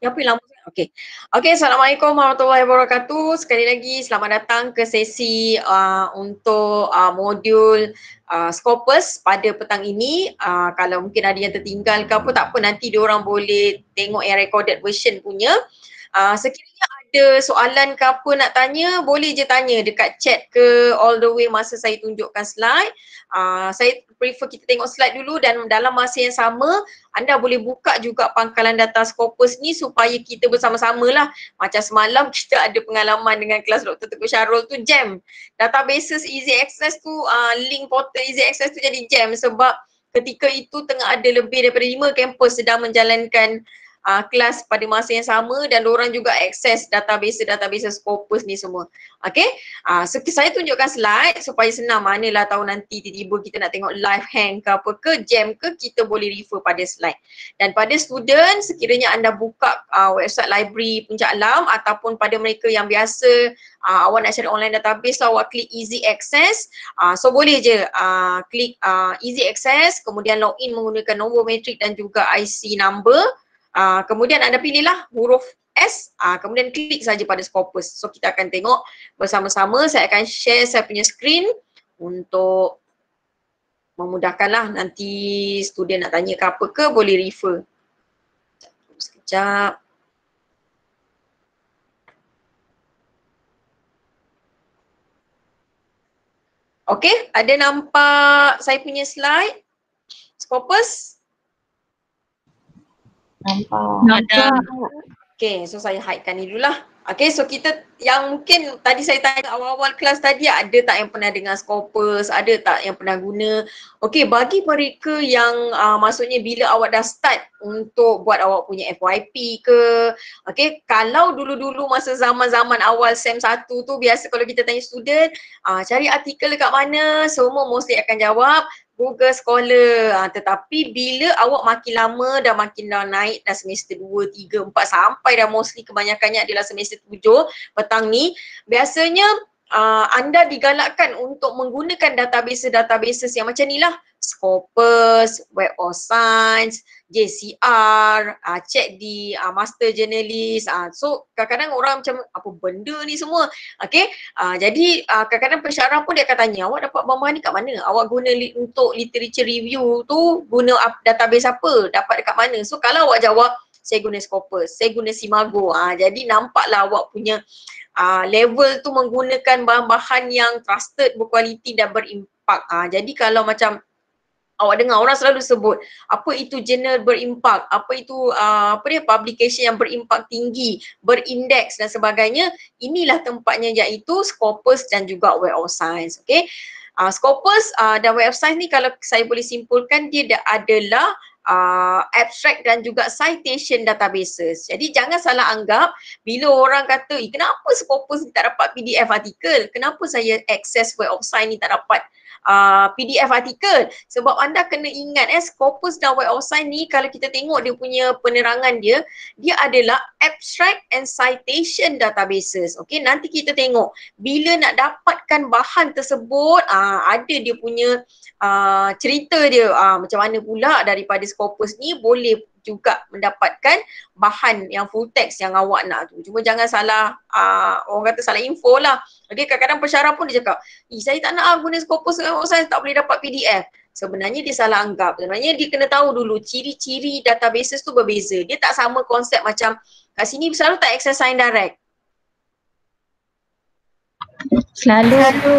Yang apa lama sangat? Okey. Okey, Assalamualaikum warahmatullahi wabarakatuh. Sekali lagi selamat datang ke sesi untuk modul Scopus pada petang ini. Kalau mungkin ada yang tertinggal ke apa, tak apa, nanti diorang boleh tengok yang recorded version punya. Sekiranya ada soalan ke apa nak tanya, boleh je tanya dekat chat ke all the way masa saya tunjukkan slide. Saya prefer kita tengok slide dulu dan dalam masa yang sama anda boleh buka juga pangkalan data Scopus ni supaya kita bersama-sama lah. Macam semalam kita ada pengalaman dengan kelas Dr. Teguh Syarul tu jam. Databases easy access tu, link portal easy access tu jadi jam sebab ketika itu tengah ada lebih daripada 5 kampus sedang menjalankan kelas pada masa yang sama dan diorang juga akses database Scopus ni semua. Okay, so saya tunjukkan slide supaya senang, manalah tahu nanti tiba-tiba kita nak tengok live hang ke apa ke, jam ke, kita boleh refer pada slide. Dan pada student, sekiranya anda buka website library Puncak Alam ataupun pada mereka yang biasa awak nak cari online database, awak klik easy access, so boleh je klik easy access, kemudian login menggunakan nombor matrik dan juga IC number. Kemudian anda pilihlah huruf S, kemudian klik saja pada Scopus. So kita akan tengok bersama-sama. Saya akan share saya punya screen untuk memudahkanlah nanti student nak tanya ke apa ke boleh refer. Sekejap. Okey, ada nampak saya punya slide Scopus? Nampak. Okay, so saya hidekan ni dululah. Okay, so kita yang mungkin tadi saya tanya awal-awal kelas tadi, ada tak yang pernah dengar Scopus, ada tak yang pernah guna? Okay, bagi mereka yang maksudnya bila awak dah start untuk buat awak punya FYP ke, okay, kalau dulu-dulu masa zaman-zaman awal SEM 1 tu biasa kalau kita tanya student, cari artikel dekat mana, semua mostly akan jawab Google Scholar. Tetapi bila awak makin lama dah makin dah naik dah semester 2, 3, 4 sampai dah mostly kebanyakannya adalah semester 7 petang ni, biasanya anda digalakkan untuk menggunakan database yang macam ni lah. Scopus, Web of Science, JCR, cek di Master Journalist. So kadang-kadang orang macam apa benda ni semua. Okay, jadi kadang-kadang pensyarah pun dia akan tanya, awak dapat bahan ni kat mana? Awak guna untuk literature review tu guna database apa? Dapat dekat mana? So kalau awak jawab, saya guna Scopus, saya guna Simago. Jadi nampaklah awak punya level tu menggunakan bahan-bahan yang trusted, berkualiti dan berimpak. Jadi kalau macam awak dengar orang selalu sebut apa itu jurnal berimpak, apa itu publication yang berimpak tinggi, berindeks dan sebagainya, inilah tempatnya iaitu Scopus dan juga Web of Science. Okay, Scopus dan Web of Science ni kalau saya boleh simpulkan dia adalah abstract dan juga citation databases. Jadi jangan salah anggap bila orang kata, kenapa Scopus ni tak dapat PDF artikel, kenapa saya access Web of Science ni tak dapat PDF artikel. Sebab anda kena ingat Scopus dan Web of Science ni kalau kita tengok dia punya penerangan dia adalah abstract and citation databases. Okay, nanti kita tengok bila nak dapatkan bahan tersebut, ada dia punya cerita dia macam mana pula daripada Scopus ni boleh juga mendapatkan bahan yang full text yang awak nak tu. Cuma jangan salah, orang kata salah info lah. Okay, kadang-kadang pensyarah pun dia cakap, saya tak nak guna Scopus, saya tak boleh dapat PDF. Sebenarnya dia salah anggap. Sebenarnya dia kena tahu dulu ciri-ciri databases tu berbeza. Dia tak sama konsep macam kat sini selalu tak access sign direct. Selalu.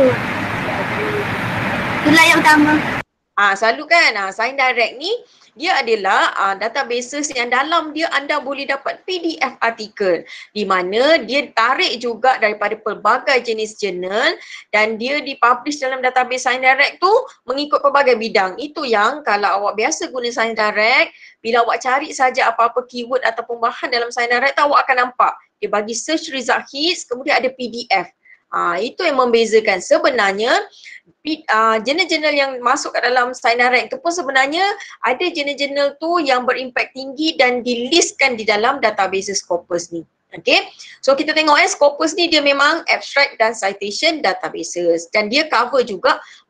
Itulah yang utama. Selalu kan, sign direct ni dia adalah databases yang dalam dia anda boleh dapat PDF artikel di mana dia tarik juga daripada pelbagai jenis jurnal dan dia dipublish dalam database Sign Direct tu mengikut pelbagai bidang. Itu yang kalau awak biasa guna Sign Direct, bila awak cari saja apa-apa keyword ataupun bahan dalam Sign Direct tu, awak akan nampak dia bagi search result hits, kemudian ada PDF. Itu yang membezakan. Sebenarnya jurnal-jurnal yang masuk ke dalam Sign Direct tu pun sebenarnya ada jurnal-jurnal tu yang berimpak tinggi dan dilistkan di dalam database Scopus ni. Okay, so kita tengok Scopus ni dia memang abstract dan citation databases dan dia cover juga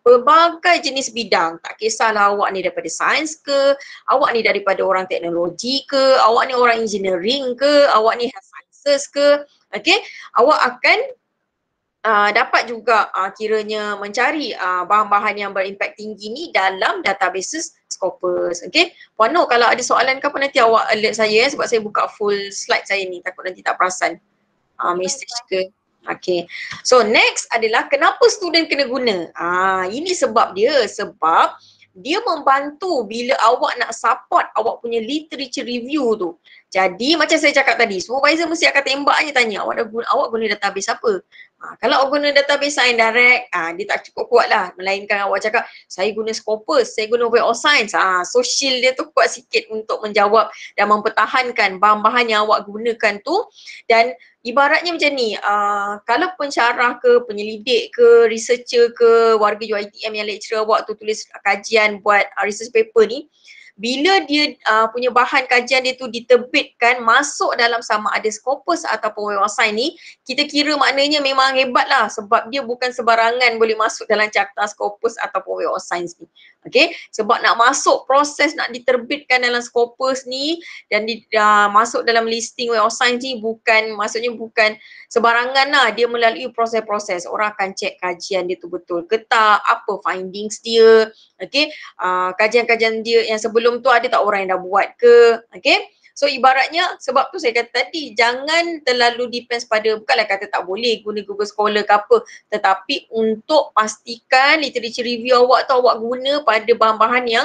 Berbagai jenis bidang, tak kisahlah awak ni daripada sains ke, awak ni daripada orang teknologi ke, awak ni orang engineering ke, awak ni health sciences ke, okay, awak akan dapat juga kiranya mencari bahan-bahan yang berimpak tinggi ni dalam databases Scopus. Okay, Puan Nur, kalau ada soalan ke apa nanti awak alert saya sebab saya buka full slide saya ni, takut nanti tak perasan message ke. Okay, so next adalah kenapa student kena guna. Ini sebab dia, sebab dia membantu bila awak nak support awak punya literature review tu. Jadi macam saya cakap tadi, supervisor mesti akan tembak je tanya, awak guna database apa? Kalau awak guna database sains direct, dia tak cukup kuat lah. Melainkan awak cakap, saya guna Scopus, saya guna Web of Science. Social dia tu kuat sikit untuk menjawab dan mempertahankan bahan-bahan yang awak gunakan tu. Dan ibaratnya macam ni, kalau pensyarah ke, penyelidik ke, researcher ke, warga UiTM yang lecturer awak tu tulis kajian buat research paper ni, bila dia punya bahan kajian dia tu diterbitkan masuk dalam sama ada Scopus ataupun Web of Science ni, kita kira maknanya memang hebat lah sebab dia bukan sebarangan boleh masuk dalam carta Scopus ataupun Web of Science ni. Okay, sebab nak masuk proses nak diterbitkan dalam Scopus ni dan masuk dalam listing Web of Science ni maksudnya bukan sebarangan lah, dia melalui proses-proses. Orang akan cek kajian dia tu betul ke tak, apa findings dia, okay, kajian-kajian dia yang sebelum tu ada tak orang yang dah buat ke, okay. So ibaratnya, sebab tu saya kata tadi, jangan terlalu depends pada, bukanlah kata tak boleh guna Google Scholar ke apa, tetapi untuk pastikan literature review awak tu awak guna pada bahan-bahan yang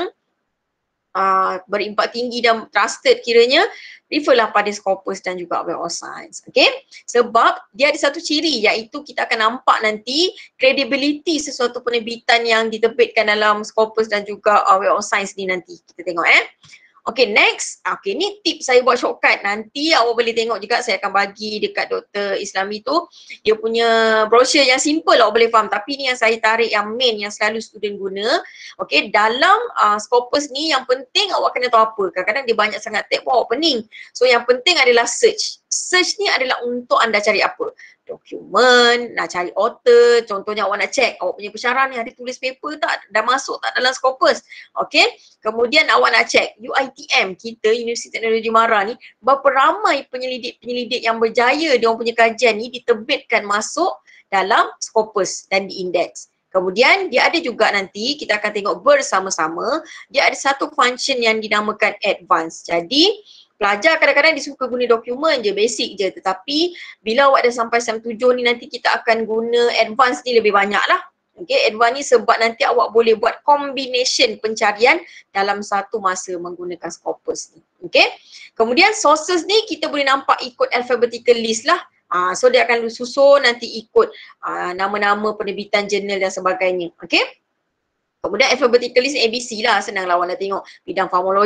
berimpak tinggi dan trusted kiranya, referlah pada Scopus dan juga Web of Science. Okay, sebab dia ada satu ciri iaitu kita akan nampak nanti credibility sesuatu penerbitan yang diterbitkan dalam Scopus dan juga Web of Science ni nanti. Kita tengok Okay, next. Okay, ni tips saya buat shortcut. Nanti awak boleh tengok juga, saya akan bagi dekat Dr. Islami tu. Dia punya brochure yang simple awak boleh faham. Tapi ni yang saya tarik yang main yang selalu student guna. Okay, dalam Scopus ni yang penting awak kena tahu apa. Kadang-kadang dia banyak sangat tab awak pening. So yang penting adalah search. Search ni adalah untuk anda cari apa? Dokumen, nak cari author, contohnya awak nak check awak punya pensyarah ni ada tulis paper tak, dah masuk tak dalam Scopus. Okay, kemudian awak nak check UiTM kita, Universiti Teknologi Mara ni, berapa ramai penyelidik-penyelidik yang berjaya dia orang punya kajian ni diterbitkan masuk dalam Scopus dan diindeks. Kemudian dia ada juga nanti kita akan tengok bersama-sama, dia ada satu function yang dinamakan advance. Jadi pelajar kadang-kadang dia suka guna dokumen je, basic je, tetapi bila awak dah sampai SEM 7 ni nanti kita akan guna advance ni lebih banyak lah. Okay, advance ni sebab nanti awak boleh buat combination pencarian dalam satu masa menggunakan Scopus ni. Okay, kemudian sources ni kita boleh nampak ikut alphabetical list lah. So dia akan susun nanti ikut nama-nama penerbitan jurnal dan sebagainya. Okay, kemudian alphabetical list ABC lah, senang lah awak nak tengok bidang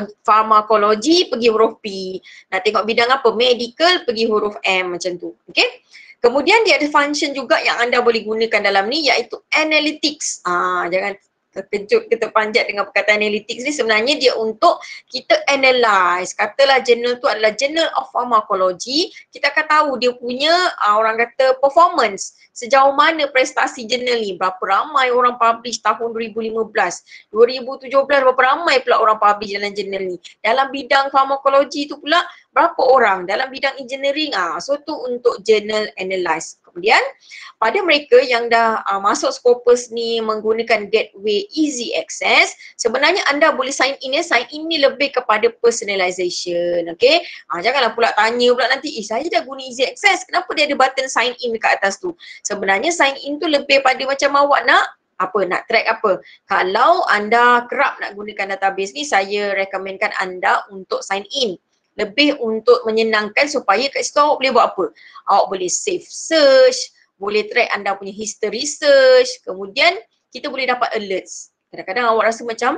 farmakologi pergi huruf P, nak tengok bidang apa, medical pergi huruf M, macam tu. Okay, kemudian dia ada function juga yang anda boleh gunakan dalam ni iaitu analytics. Jangan terkejut ke terpanjat dengan perkataan analytics ni, sebenarnya dia untuk kita analyse. Katalah jurnal tu adalah Journal of Pharmacology, kita akan tahu dia punya orang kata performance, sejauh mana prestasi jurnal ni, berapa ramai orang publish tahun 2015, 2017 berapa ramai pula orang publish dalam jurnal ni. Dalam bidang farmakologi tu pula berapa orang, dalam bidang engineering, so tu untuk journal analyze. Kemudian pada mereka yang dah masuk Scopus ni menggunakan gateway easy access, sebenarnya anda boleh sign in ya. Sign in ni lebih kepada personalization. Okay, janganlah pula tanya pula nanti, saya dah guna easy access, kenapa dia ada button sign in dekat atas tu. Sebenarnya sign in tu lebih pada macam awak nak track apa. Kalau anda kerap nak gunakan database ni, saya recommendkan anda untuk sign in. Lebih untuk menyenangkan supaya kat situ awak boleh buat apa? Awak boleh save search, boleh track anda punya history search, kemudian kita boleh dapat alerts. Kadang-kadang awak rasa macam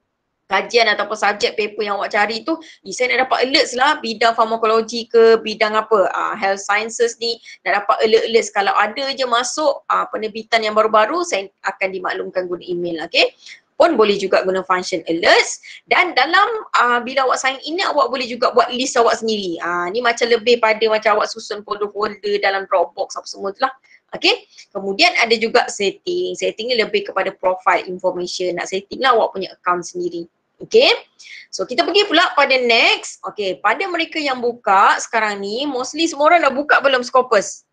kajian ataupun subjek paper yang awak cari tu, saya nak dapat alerts lah, bidang farmakologi ke, bidang apa, health sciences ni, nak dapat alert-alerts. Kalau ada je masuk penerbitan yang baru-baru, saya akan dimaklumkan guna email. Okay, pun boleh juga guna function alerts. Dan dalam bila awak sign in ni, awak boleh juga buat list awak sendiri. Ni macam lebih pada macam awak susun folder-folder dalam Dropbox apa semua tu lah. Okay, kemudian ada juga setting. Setting ni lebih kepada profile information. Nak setting lah awak punya account sendiri. Okay, so kita pergi pula pada next. Okay, pada mereka yang buka sekarang ni, mostly semua orang dah buka belum Scopus?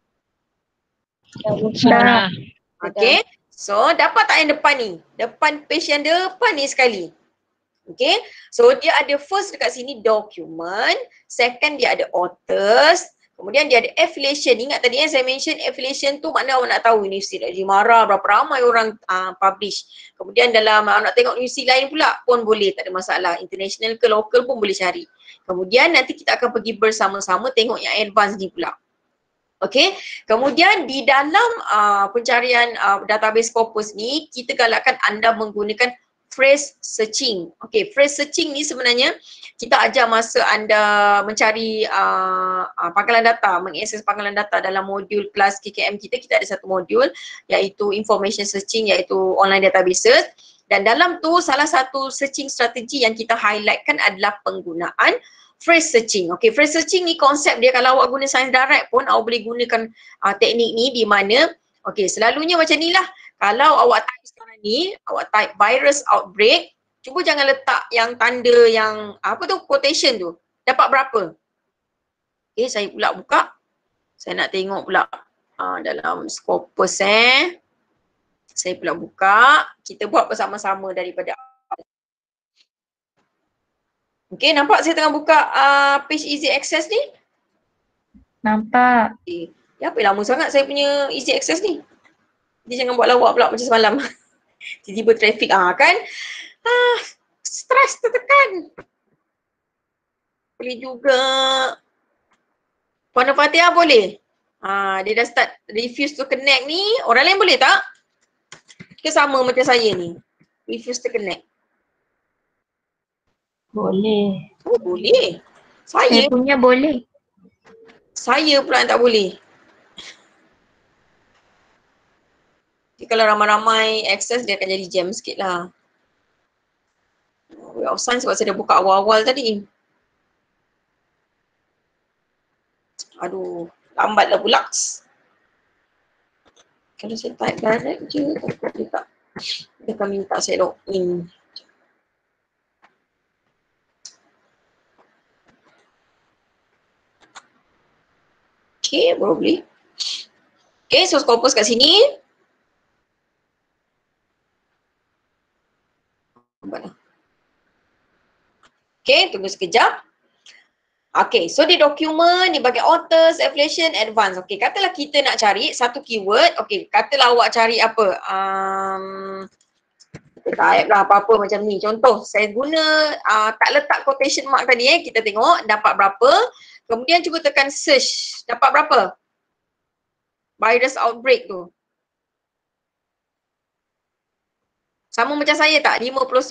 Dah. Okay, so dapat tak yang depan ni? Depan page yang depan ni sekali. Okay, so dia ada first dekat sini document, second dia ada authors, kemudian dia ada affiliation. Ingat tadi saya mention affiliation tu makna awak nak tahu universiti Raja Mara berapa ramai orang publish. Kemudian dalam nak tengok universiti lain pula pun boleh, tak ada masalah. International ke local pun boleh cari. Kemudian nanti kita akan pergi bersama-sama tengok yang advance ni pula. Okay, kemudian di dalam pencarian database Scopus ni, kita galakkan anda menggunakan phrase searching. Okay, phrase searching ni sebenarnya kita ajar masa anda mencari pangkalan data, mengakses pangkalan data dalam modul kelas KKM kita. Kita ada satu modul iaitu information searching, iaitu online databases. Dan dalam tu salah satu searching strategi yang kita highlightkan adalah penggunaan phrase searching. Okay, phrase searching ni konsep dia kalau awak guna sains darat pun awak boleh gunakan teknik ni di mana selalunya macam ni lah. Kalau awak type sekarang ni, awak type virus outbreak, cuba jangan letak yang tanda yang quotation tu. Dapat berapa? Okay, saya pula buka. Saya nak tengok pula dalam Scopus Saya pula buka. Kita buat bersama-sama daripada okay, nampak saya tengah buka page easy access ni? Nampak. Okay. Ya, apa lama sangat saya punya easy access ni? Dia jangan buat lawak pula macam semalam. Tiba-tiba traffic kan? Stres tertekan. Boleh juga. Puan Fatihah boleh? Dia dah start refuse to connect ni. Orang lain boleh tak? Ke sama macam saya ni? Refuse to connect. Boleh. Oh, boleh. Saya punya boleh. Saya pula yang tak boleh. Jadi kalau ramai-ramai access dia akan jadi jam sikit lah. Web of Science sebab saya dah buka awal-awal tadi. Aduh, lambatlah pula. Kalau saya type direct je, dia akan minta saya login. Okay, probably. Okay, so Scopus kat sini. Okay, tunggu sekejap. Okay, so di dokumen, di bahagian authors, affiliation, advance. Okay, katalah kita nak cari satu keyword. Okay, katalah awak cari apa? Type lah apa-apa macam ni. Contoh, saya guna tak letak quotation mark tadi kita tengok dapat berapa. Kemudian cuba tekan search. Dapat berapa? Virus outbreak tu. Sama macam saya tak?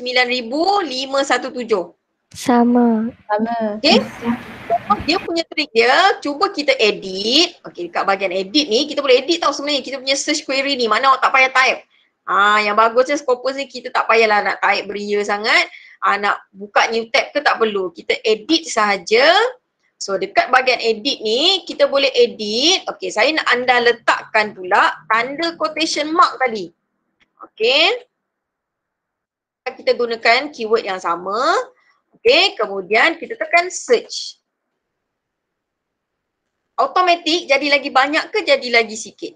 59,517. Sama. Okay? Dia punya trik dia, cuba kita edit. Okay, dekat bahagian edit ni, kita boleh edit tau sebenarnya. Kita punya search query ni, mana awak tak payah type. Yang bagusnya Scopus ni kita tak payahlah nak type beria sangat. Nak buka new tab ke tak perlu. Kita edit sahaja. So dekat bahagian edit ni, kita boleh edit. Okay, saya nak anda letakkan pula tanda quotation mark tadi. Okay. Kita gunakan keyword yang sama. Okay, kemudian kita tekan search. Automatik jadi lagi banyak ke jadi lagi sikit?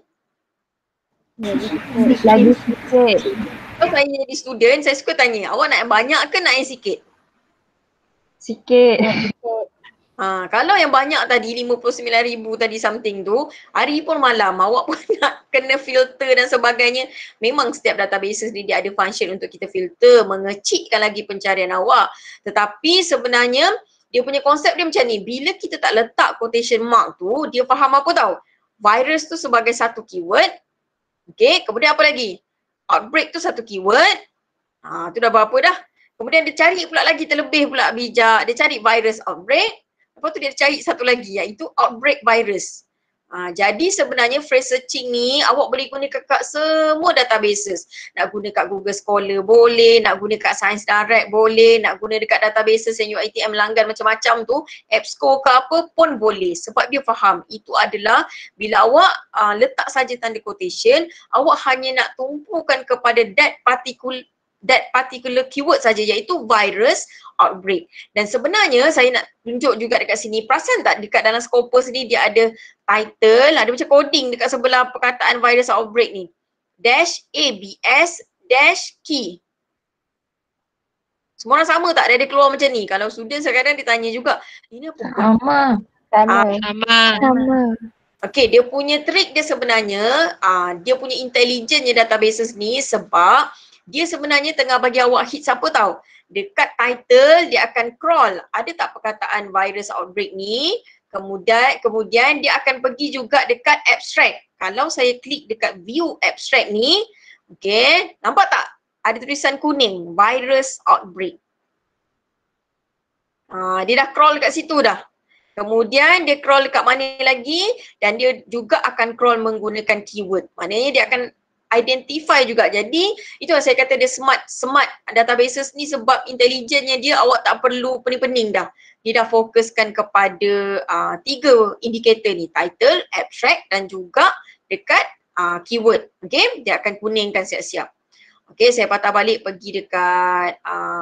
Lagi sikit. Kalau saya jadi student, saya suka tanya, awak nak yang banyak ke nak yang sikit? Sikit. Kalau yang banyak tadi, 59,000 tadi something tu, hari pun malam, awak pun nak kena filter dan sebagainya. Memang setiap databases ni dia ada function untuk kita filter, mengecikkan lagi pencarian awak. Tetapi sebenarnya, dia punya konsep dia macam ni, bila kita tak letak quotation mark tu, dia faham apa tau? Virus tu sebagai satu keyword. Okay, kemudian apa lagi? Outbreak tu satu keyword. Tu dah berapa dah? Kemudian dia cari pula lagi terlebih pula bijak. Dia cari virus outbreak. Lepas tu dia cari satu lagi iaitu outbreak virus. Jadi sebenarnya phrase searching ni awak boleh guna kat semua databases. Nak guna kat Google Scholar boleh, nak guna kat Science Direct boleh, nak guna dekat databases yang UiTM langgan macam-macam tu, AppScore ke apa pun boleh. Sebab dia faham itu adalah bila awak letak saja tanda quotation, awak hanya nak tumpukan kepada that particular keyword saja, iaitu virus outbreak. Dan sebenarnya saya nak tunjuk juga dekat sini, perasan tak dekat dalam Scopus ni dia ada title, ada macam coding dekat sebelah perkataan virus outbreak ni. Dash ABS dash key. Semua orang sama tak? Dia keluar macam ni. Kalau student kadang-kadang dia tanya juga, ini apa? Sama. Sama. Okay, dia punya trik dia sebenarnya, dia punya intelligentnya databases ni sebab dia sebenarnya tengah bagi awak hit siapa tahu? Dekat title dia akan crawl. Ada tak perkataan virus outbreak ni? Kemudian dia akan pergi juga dekat abstract. Kalau saya klik dekat view abstract ni, okay, nampak tak? Ada tulisan kuning, virus outbreak. Dia dah crawl dekat situ dah. Kemudian dia crawl dekat mana lagi dan dia juga akan crawl menggunakan keyword. Maknanya dia akan identify juga. Jadi itu yang saya kata dia smart databases ni sebab intelijennya dia, awak tak perlu pening-pening dah. Dia dah fokuskan kepada 3 indikator ni, title, abstract dan juga dekat keyword. Okay, dia akan kuningkan siap-siap. Okay, saya patah balik pergi dekat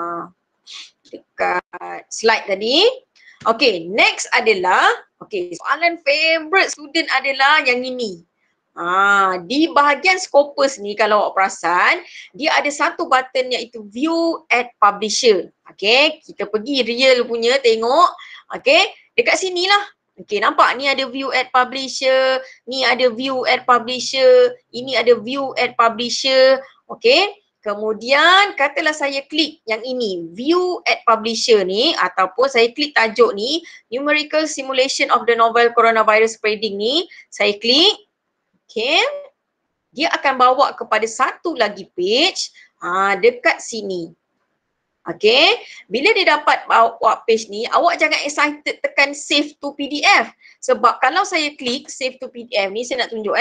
slide tadi. Okay, next adalah, soalan favorite student adalah yang ini. Di bahagian Scopus ni kalau awak perasan, dia ada satu button iaitu View at Publisher. Okay, kita pergi real punya tengok. Okay, dekat sini lah. Okay, nampak ni ada View at Publisher, ni ada View at Publisher, ini ada View at Publisher. Okay, kemudian katalah saya klik yang ini, View at Publisher ni, ataupun saya klik tajuk ni, Numerical Simulation of the Novel Coronavirus Spreading ni, saya klik. Okay, dia akan bawa kepada satu lagi page dekat sini. Okay, bila dia dapat bawa page ni, awak jangan excited tekan save to PDF. Sebab kalau saya klik save to PDF ni, saya nak tunjuk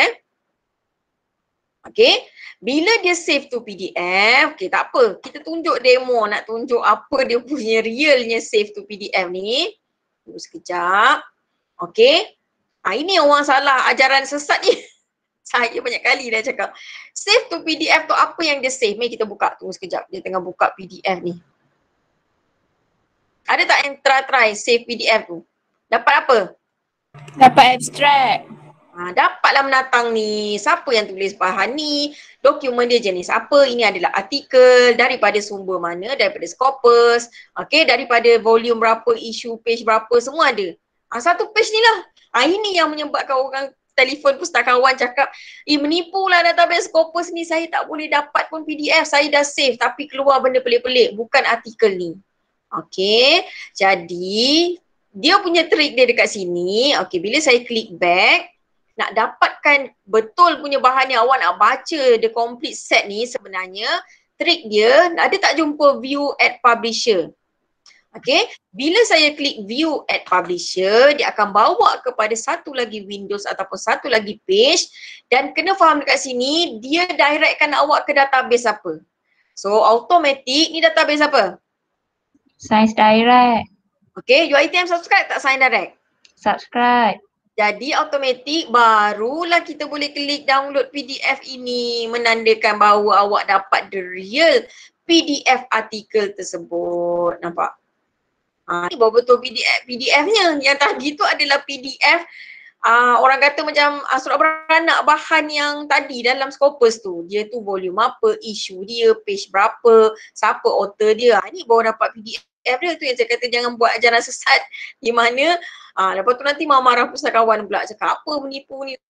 Okay, bila dia save to PDF, okay tak apa, kita tunjuk demo, nak tunjuk apa dia punya realnya save to PDF ni. Tunggu sekejap. Okay, ini orang salah ajaran sesat ni. Saya banyak kali dah cakap. Save to PDF tu apa yang dia save? Mari kita buka. Tunggu sekejap. Dia tengah buka PDF ni. Ada tak yang try save PDF tu? Dapat apa? Dapat abstract. Dapatlah menatang ni. Siapa yang tulis bahan ni? Dokumen dia jenis apa? Ini adalah artikel. Daripada sumber mana? Daripada Scopus. Okay, daripada volume berapa, isu page berapa, semua ada. Satu page ni lah. Ini yang menyebabkan orang telefon pustakawan cakap, menipulah database Scopus ni, saya tak boleh dapat pun PDF, saya dah save tapi keluar benda pelik-pelik, bukan artikel ni. Okay, jadi dia punya trik dia dekat sini. Okay, bila saya klik back, nak dapatkan betul punya bahan yang awak nak baca the complete set ni, sebenarnya trik dia, ada tak jumpa view at publisher? Okay, bila saya klik view at publisher, dia akan bawa kepada satu lagi windows ataupun satu lagi page, dan kena faham dekat sini, dia directkan awak ke database apa. So automatic ni database apa? Science Direct. Okay, UiTM subscribe tak Science Direct? Subscribe. Jadi automatic barulah kita boleh klik download PDF ini, menandakan bahawa awak dapat the real PDF artikel tersebut. Nampak? Ni baru betul PDF-nya. Yang tadi tu adalah PDF orang kata macam surat beranak bahan yang tadi dalam Scopus tu. Dia tu volume apa, isu dia, page berapa, siapa author dia. Ni baru dapat PDF dia tu yang saya kata jangan buat ajaran sesat di mana lepas tu nanti marah pustakawan pula cakap apa menipu ni.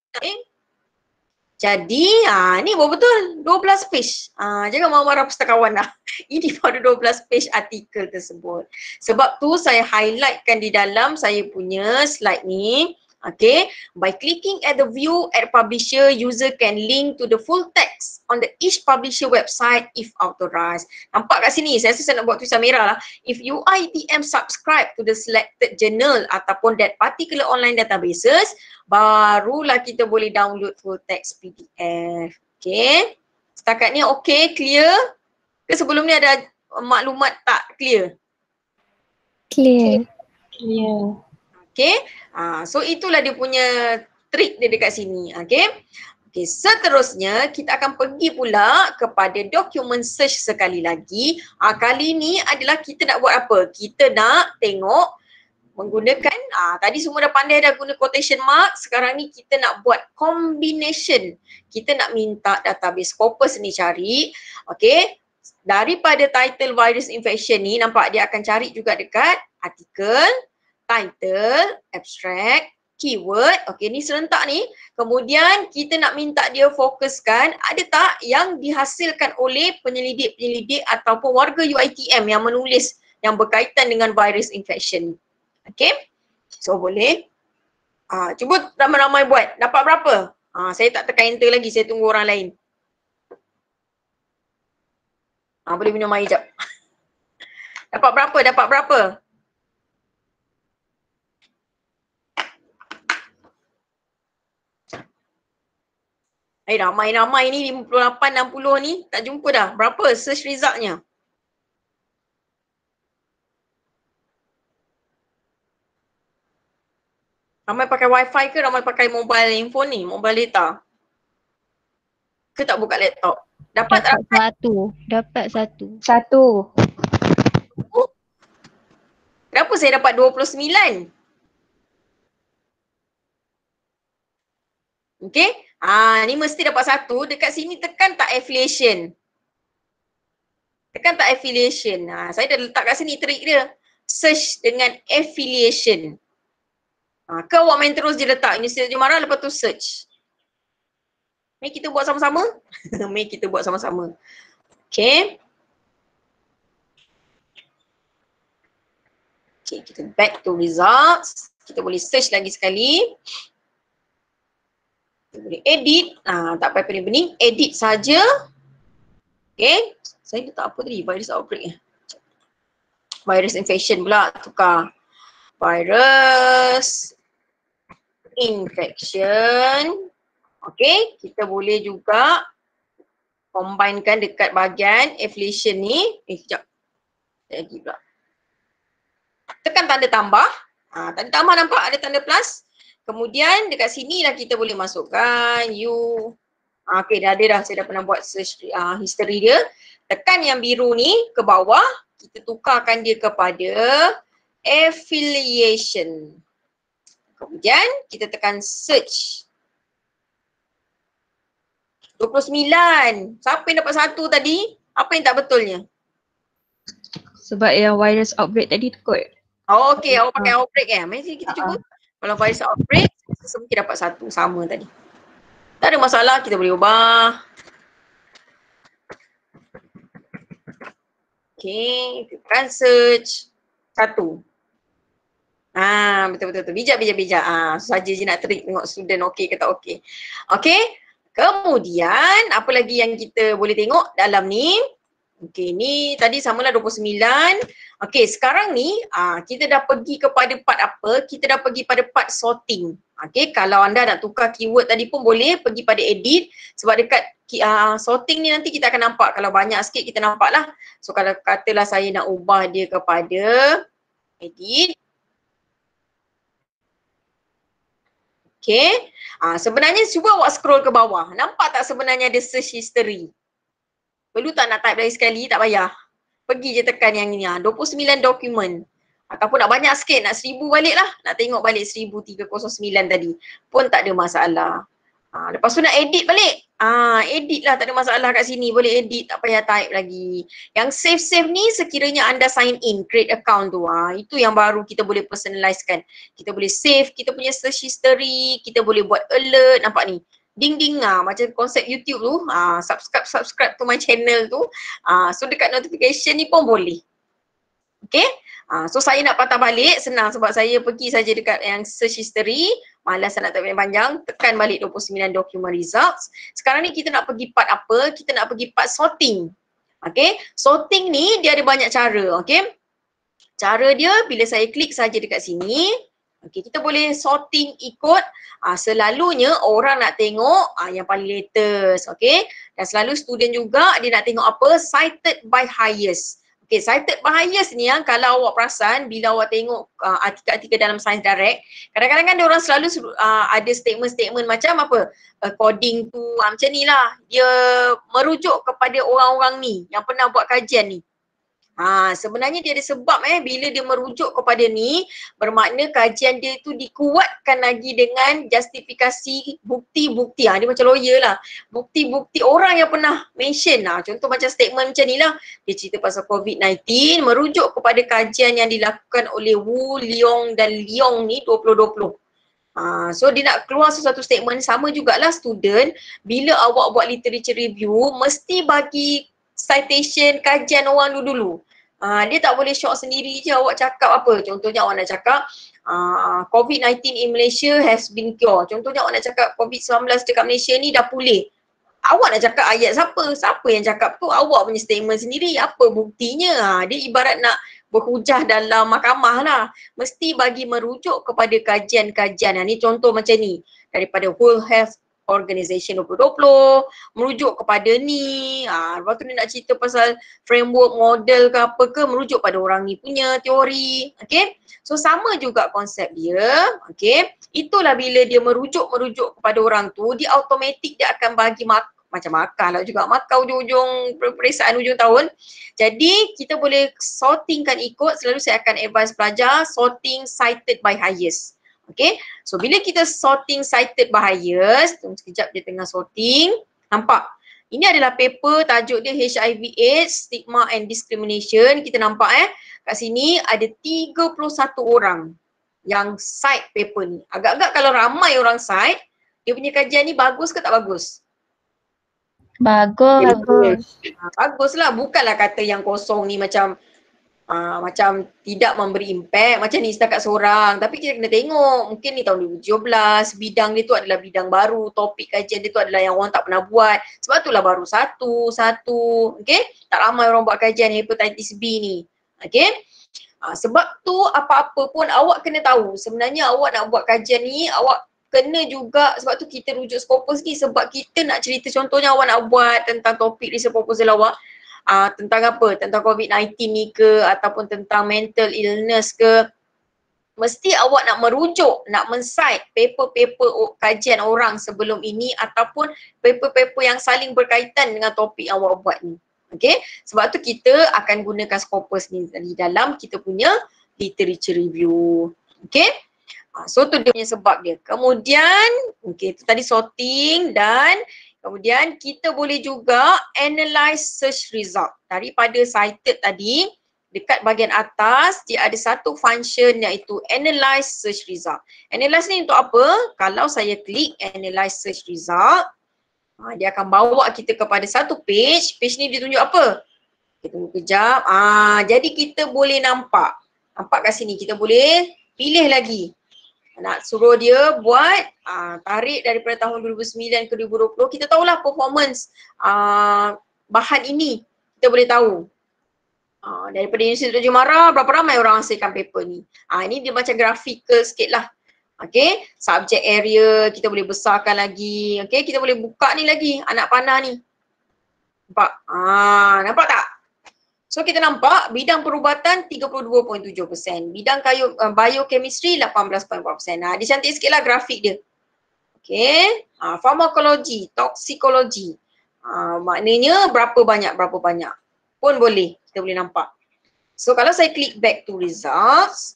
Jadi ni baru betul 12 page. Jangan marah pustakawan lah. Ini baru 12 page artikel tersebut. Sebab tu saya highlightkan di dalam saya punya slide ni. Okay, by clicking at the view at publisher, user can link to the full text on the each publisher website if authorized. Nampak kat sini, saya rasa saya nak buat tulisan merah lah. If UiTM subscribe to the selected journal ataupun that particular online databases, barulah kita boleh download full text PDF. Okay, setakat ni okay, clear? Ke sebelum ni ada maklumat tak clear? Clear. Clear. Okay, so itulah dia punya trik dia dekat sini. Okay, seterusnya kita akan pergi pula kepada document search sekali lagi. Kali ni adalah kita nak buat apa? Kita nak tengok menggunakan, tadi semua dah pandai dah guna quotation mark. Sekarang ni kita nak buat combination. Kita nak minta database Scopus ni cari. Okay, daripada title virus infection ni, nampak dia akan cari juga dekat artikel, title, abstract, keyword. Okay, ni serentak ni. Kemudian kita nak minta dia fokuskan ada tak yang dihasilkan oleh penyelidik-penyelidik ataupun warga UiTM yang menulis yang berkaitan dengan virus infection. Okay, so boleh. Cuba ramai-ramai buat. Dapat berapa? Saya tak tekan enter lagi, saya tunggu orang lain. Boleh minum air jap. Dapat berapa? Dapat berapa? Ramai-ramai ni 58, 60 ni tak jumpa dah. Berapa search resultnya? Ramai pakai wifi ke ramai pakai mobile handphone ni? Mobile data? Ke tak buka laptop? Dapat satu. Dapat satu. Satu. Kenapa saya dapat 29? Okay. Ni mesti dapat satu. Dekat sini tekan tak affiliation. Tekan tak affiliation. Saya dah letak kat sini trik dia. Search dengan affiliation. Ke awak main terus je letak Universiti Raja Mara lepas tu search. Mari kita buat sama-sama. Mari kita buat sama-sama. Okay. Okay, kita back to results. Kita boleh search lagi sekali. Kita boleh edit. Tak payah pening-pening. Edit saja. Okay. Saya letak apa tadi? Virus outbreak. Virus infection pula. Tukar. Virus infection. Okay. Kita boleh juga combinekan dekat bahagian affiliation ni. Sekejap. Lagi pula. Tekan tanda tambah. Tanda tambah nampak ada tanda plus. Kemudian dekat sini lah kita boleh masukkan you. Okay, dah ada dah. Saya dah pernah buat search history dia. Tekan yang biru ni ke bawah. Kita tukarkan dia kepada affiliation. Kemudian kita tekan search. 29. Siapa yang dapat satu tadi? Apa yang tak betulnya? Sebab yang virus outbreak tadi kot. Okay, awak pakai outbreak Mari kita cuba. Kalau virus outbreak, semua kita dapat satu sama tadi. Tak ada masalah, kita boleh ubah. Okay, tekan search. Satu. Betul. Bijak. Saja je nak trik tengok student okey ke tak okey. Okay. Kemudian, apa lagi yang kita boleh tengok dalam ni? Okay, ni tadi samalah 29. Okay, sekarang ni kita dah pergi kepada part apa? Kita dah pergi pada part sorting. Okay, kalau anda nak tukar keyword tadi pun boleh pergi pada edit. Sebab dekat sorting ni nanti kita akan nampak. Kalau banyak sikit kita nampak lah. So kalau katalah saya nak ubah dia kepada edit. Okay, sebenarnya cuba awak scroll ke bawah. Nampak tak sebenarnya ada search history? Perlu tak nak type lagi sekali? Tak payah. Pergi je tekan yang ni. 29 dokumen. Ataupun nak banyak sikit, nak 1000 balik lah. Nak tengok balik 1309 tadi. Pun tak ada masalah. Lepas tu nak edit balik. Edit lah, tak ada masalah kat sini. Boleh edit, tak payah type lagi. Yang save ni sekiranya anda sign in, create account tu. Itu yang baru kita boleh personalizekan. Kita boleh save kita punya search history. Kita boleh buat alert. Nampak ni? Ding-ding macam konsep YouTube tu, subscribe to my channel tu. So dekat notification ni pun boleh. Okay, so saya nak patah balik senang sebab saya pergi saja dekat yang search history. Malas nak tak panjang, tekan balik 29 document results. Sekarang ni kita nak pergi part apa? Kita nak pergi part sorting. Okay, sorting ni dia ada banyak cara, okay. Cara dia bila saya klik saja dekat sini, okay, kita boleh sorting ikut selalunya orang nak tengok yang paling latest, okay. Dan selalu student juga dia nak tengok apa? Cited by highest. Okay, cited by highest ni kalau awak perasan bila awak tengok artikel-artikel dalam Science Direct, kadang-kadang kan dia orang selalu ada statement-statement macam apa? According to macam ni lah. Dia merujuk kepada orang-orang ni yang pernah buat kajian ni. Sebenarnya dia ada sebab bila dia merujuk kepada ni, bermakna kajian dia tu dikuatkan lagi dengan justifikasi bukti-bukti. Dia macam lawyer lah. Bukti-bukti orang yang pernah mention. Contoh macam statement macam ni lah. Dia cerita pasal COVID-19 merujuk kepada kajian yang dilakukan oleh Wu, Leong dan Leong ni 2020. So dia nak keluar sesuatu statement. Sama jugalah student, bila awak buat literature review, mesti bagi citation kajian orang dulu-dulu. Dia tak boleh shock sendiri je awak cakap apa. Contohnya awak nak cakap COVID-19 in Malaysia has been cured. Contohnya awak nak cakap COVID-19 dekat Malaysia ni dah pulih. Awak nak cakap ayat siapa? Siapa yang cakap tu? Awak punya statement sendiri. Apa buktinya? Dia ibarat nak berhujah dalam mahkamah lah. Mesti bagi merujuk kepada kajian-kajian. Ni contoh macam ni. Daripada World Health Organization 2020, merujuk kepada ni. Lepas tu dia nak cerita pasal framework, model ke apa ke, merujuk pada orang ni punya teori. Okay. So sama juga konsep dia. Okay. Itulah bila dia merujuk kepada orang tu, dia automatik dia akan bagi macam markah lah juga. Markah ujung-ujung peperiksaan ujung tahun. Jadi kita boleh sortingkan ikut, selalu saya akan advise pelajar sorting cited by highest. Okay, so bila kita sorting cited by highest, sekejap dia tengah sorting, nampak? Ini adalah paper, tajuk dia HIV AIDS, Stigma and Discrimination. Kita nampak kat sini ada 31 orang yang cite paper ni. Agak-agak kalau ramai orang cite, dia punya kajian ni bagus ke tak bagus? Bagus. Baguslah, bukanlah kata yang kosong ni macam tidak memberi impact macam ni setakat seorang, tapi kita kena tengok mungkin ni tahun 2017, bidang dia tu adalah bidang baru, topik kajian dia tu adalah yang orang tak pernah buat, sebab itulah baru satu, okay, tak ramai orang buat kajian hepatitis B ni, okay. Sebab tu apa-apa pun awak kena tahu sebenarnya awak nak buat kajian ni, awak kena juga, sebab tu kita rujuk Scopus ni, sebab kita nak cerita, contohnya awak nak buat tentang topik research proposal awak, tentang apa? Tentang COVID-19 ni ke ataupun tentang mental illness ke, mesti awak nak merujuk, nak men-cite paper-paper kajian orang sebelum ini ataupun paper-paper yang saling berkaitan dengan topik yang awak buat ni. Okay? Sebab tu kita akan gunakan Scopus ni di dalam kita punya literature review. Okay? So tu dia punya sebab dia. Kemudian, okay, tu tadi sorting dan kemudian kita boleh juga analyze search result. Daripada cited tadi, dekat bahagian atas dia ada satu function iaitu analyze search result. Analyze ni untuk apa? Kalau saya klik analyze search result, dia akan bawa kita kepada satu page. Page ni dia tunjuk apa? Kita tunggu kejap. Jadi kita boleh nampak. Nampak kat sini kita boleh pilih lagi. Nak suruh dia buat tarik daripada tahun 2009 ke 2020, kita tahulah performance bahan ini, kita boleh tahu daripada Universiti Raja Mara berapa ramai orang hasilkan paper ni. Ini dia macam grafikal sikit lah. Okay, subject area kita boleh besarkan lagi. Okay, kita boleh buka ni lagi anak panah ni. Nampak? Nampak tak? So kita nampak bidang perubatan 32.7%, bidang biochemistry 18.4%. Dia cantik sikit lah grafik dia. Okay, farmakologi, toksikologi, maknanya berapa banyak pun boleh, kita boleh nampak. So kalau saya klik back to results,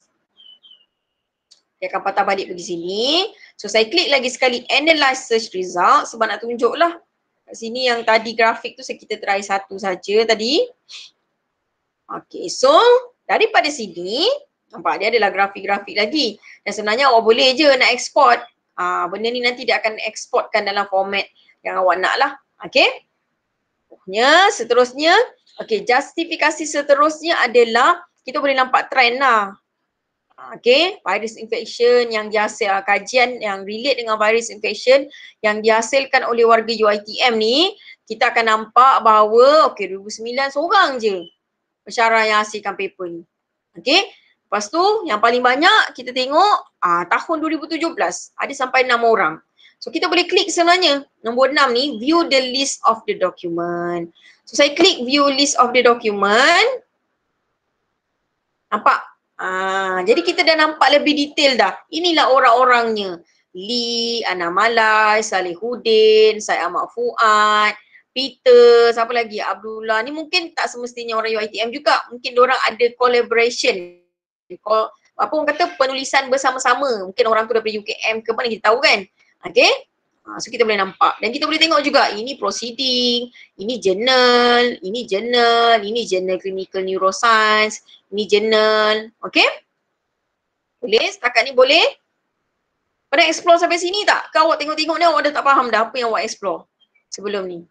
dia akan patah balik pergi sini. So saya klik lagi sekali analyze search result sebab nak tunjuk lah. Kat sini yang tadi grafik tu kita try satu saja tadi. Okay, so daripada sini, nampak dia adalah grafik-grafik lagi. Dan sebenarnya awak boleh je nak export. Benda ni nanti dia akan exportkan dalam format yang awak nak lah. Okay. Seterusnya, okay, justifikasi seterusnya adalah kita boleh nampak trend lah. Okay, virus infection yang dihasil, kajian yang relate dengan virus infection yang dihasilkan oleh warga UiTM ni, kita akan nampak bahawa okay, 2009 seorang je pensyarah yang hasilkan paper ni. Okay, lepas tu yang paling banyak kita tengok tahun 2017 ada sampai 6 orang. So kita boleh klik sebenarnya nombor 6 ni, view the list of the document. So saya klik view list of the document. Nampak? Jadi kita dah nampak lebih detail dah. Inilah orang-orangnya. Lee, Ana Malai, Salihuddin, Syed Ahmad Fuad, Peter, siapa lagi? Abdullah. Ni mungkin tak semestinya orang UiTM juga. Mungkin diorang ada collaboration. Apa orang kata, penulisan bersama-sama. Mungkin orang tu daripada UKM ke mana kita tahu kan. Okay? So kita boleh nampak. Dan kita boleh tengok juga ini proceeding, ini journal, ini journal, ini journal clinical neuroscience, ini journal. Okay? Boleh? Setakat ni boleh? Pernah explore sampai sini tak? Ke awak tengok-tengok ni awak dah tak faham dah apa yang awak explore sebelum ni?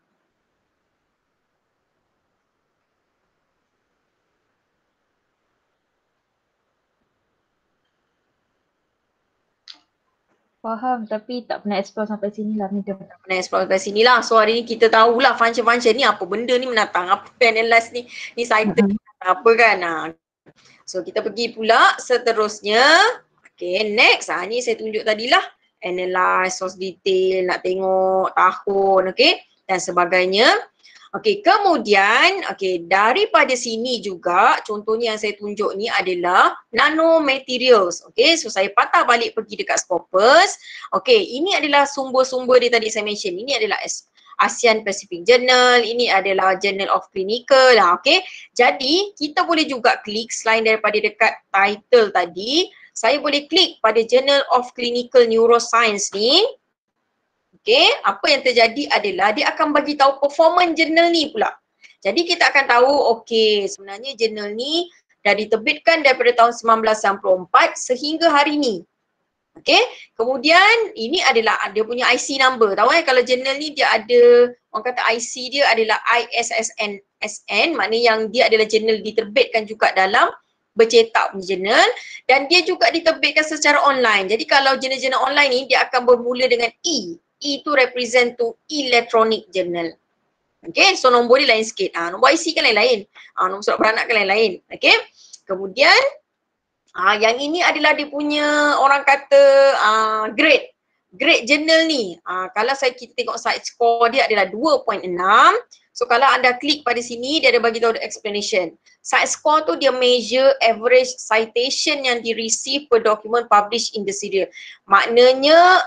Faham tapi tak pernah explore sampai sini lah Madam. Pernah explore sampai sini lah. So hari ni kita tahulah function-function ni apa benda ni menatang, apa analyze ni cited, apa kan. So kita pergi pula seterusnya. Okay, next. Ni saya tunjuk tadilah. Analyze, source detail, nak tengok tahun, okay, dan sebagainya. Okay, kemudian, okay, daripada sini juga, contohnya yang saya tunjuk ni adalah nanomaterials. Okay, so saya patah balik pergi dekat Scopus. Okay, ini adalah sumber-sumber dia tadi saya mention. Ini adalah ASEAN Pacific Journal, ini adalah Journal of Clinical lah, okay. Jadi, kita boleh juga klik selain daripada dekat title tadi, saya boleh klik pada Journal of Clinical Neuroscience ni. Okay, apa yang terjadi adalah dia akan bagi tahu performance journal ni pula. Jadi kita akan tahu, okay, sebenarnya journal ni dah diterbitkan daripada tahun 1994 sehingga hari ni. Okay, kemudian ini adalah dia punya IC number. Tahu kalau journal ni dia ada, orang kata IC dia adalah ISSN, maknanya yang dia adalah journal diterbitkan juga dalam bercetak punya journal, dan dia juga diterbitkan secara online. Jadi kalau jurnal-jurnal online ni dia akan bermula dengan E. E tu represent to electronic journal. Okay, so nombor dia lain sikit. Nombor IC kan lain-lain. Nombor surat beranak kan lain-lain. Okay, kemudian yang ini adalah dia punya orang kata grade. Grade journal ni, kalau kita tengok side score dia adalah 2.6. So kalau anda klik pada sini, dia ada bagi tahu the explanation. Side score tu dia measure average citation yang di-receive per document published in the serial. Maknanya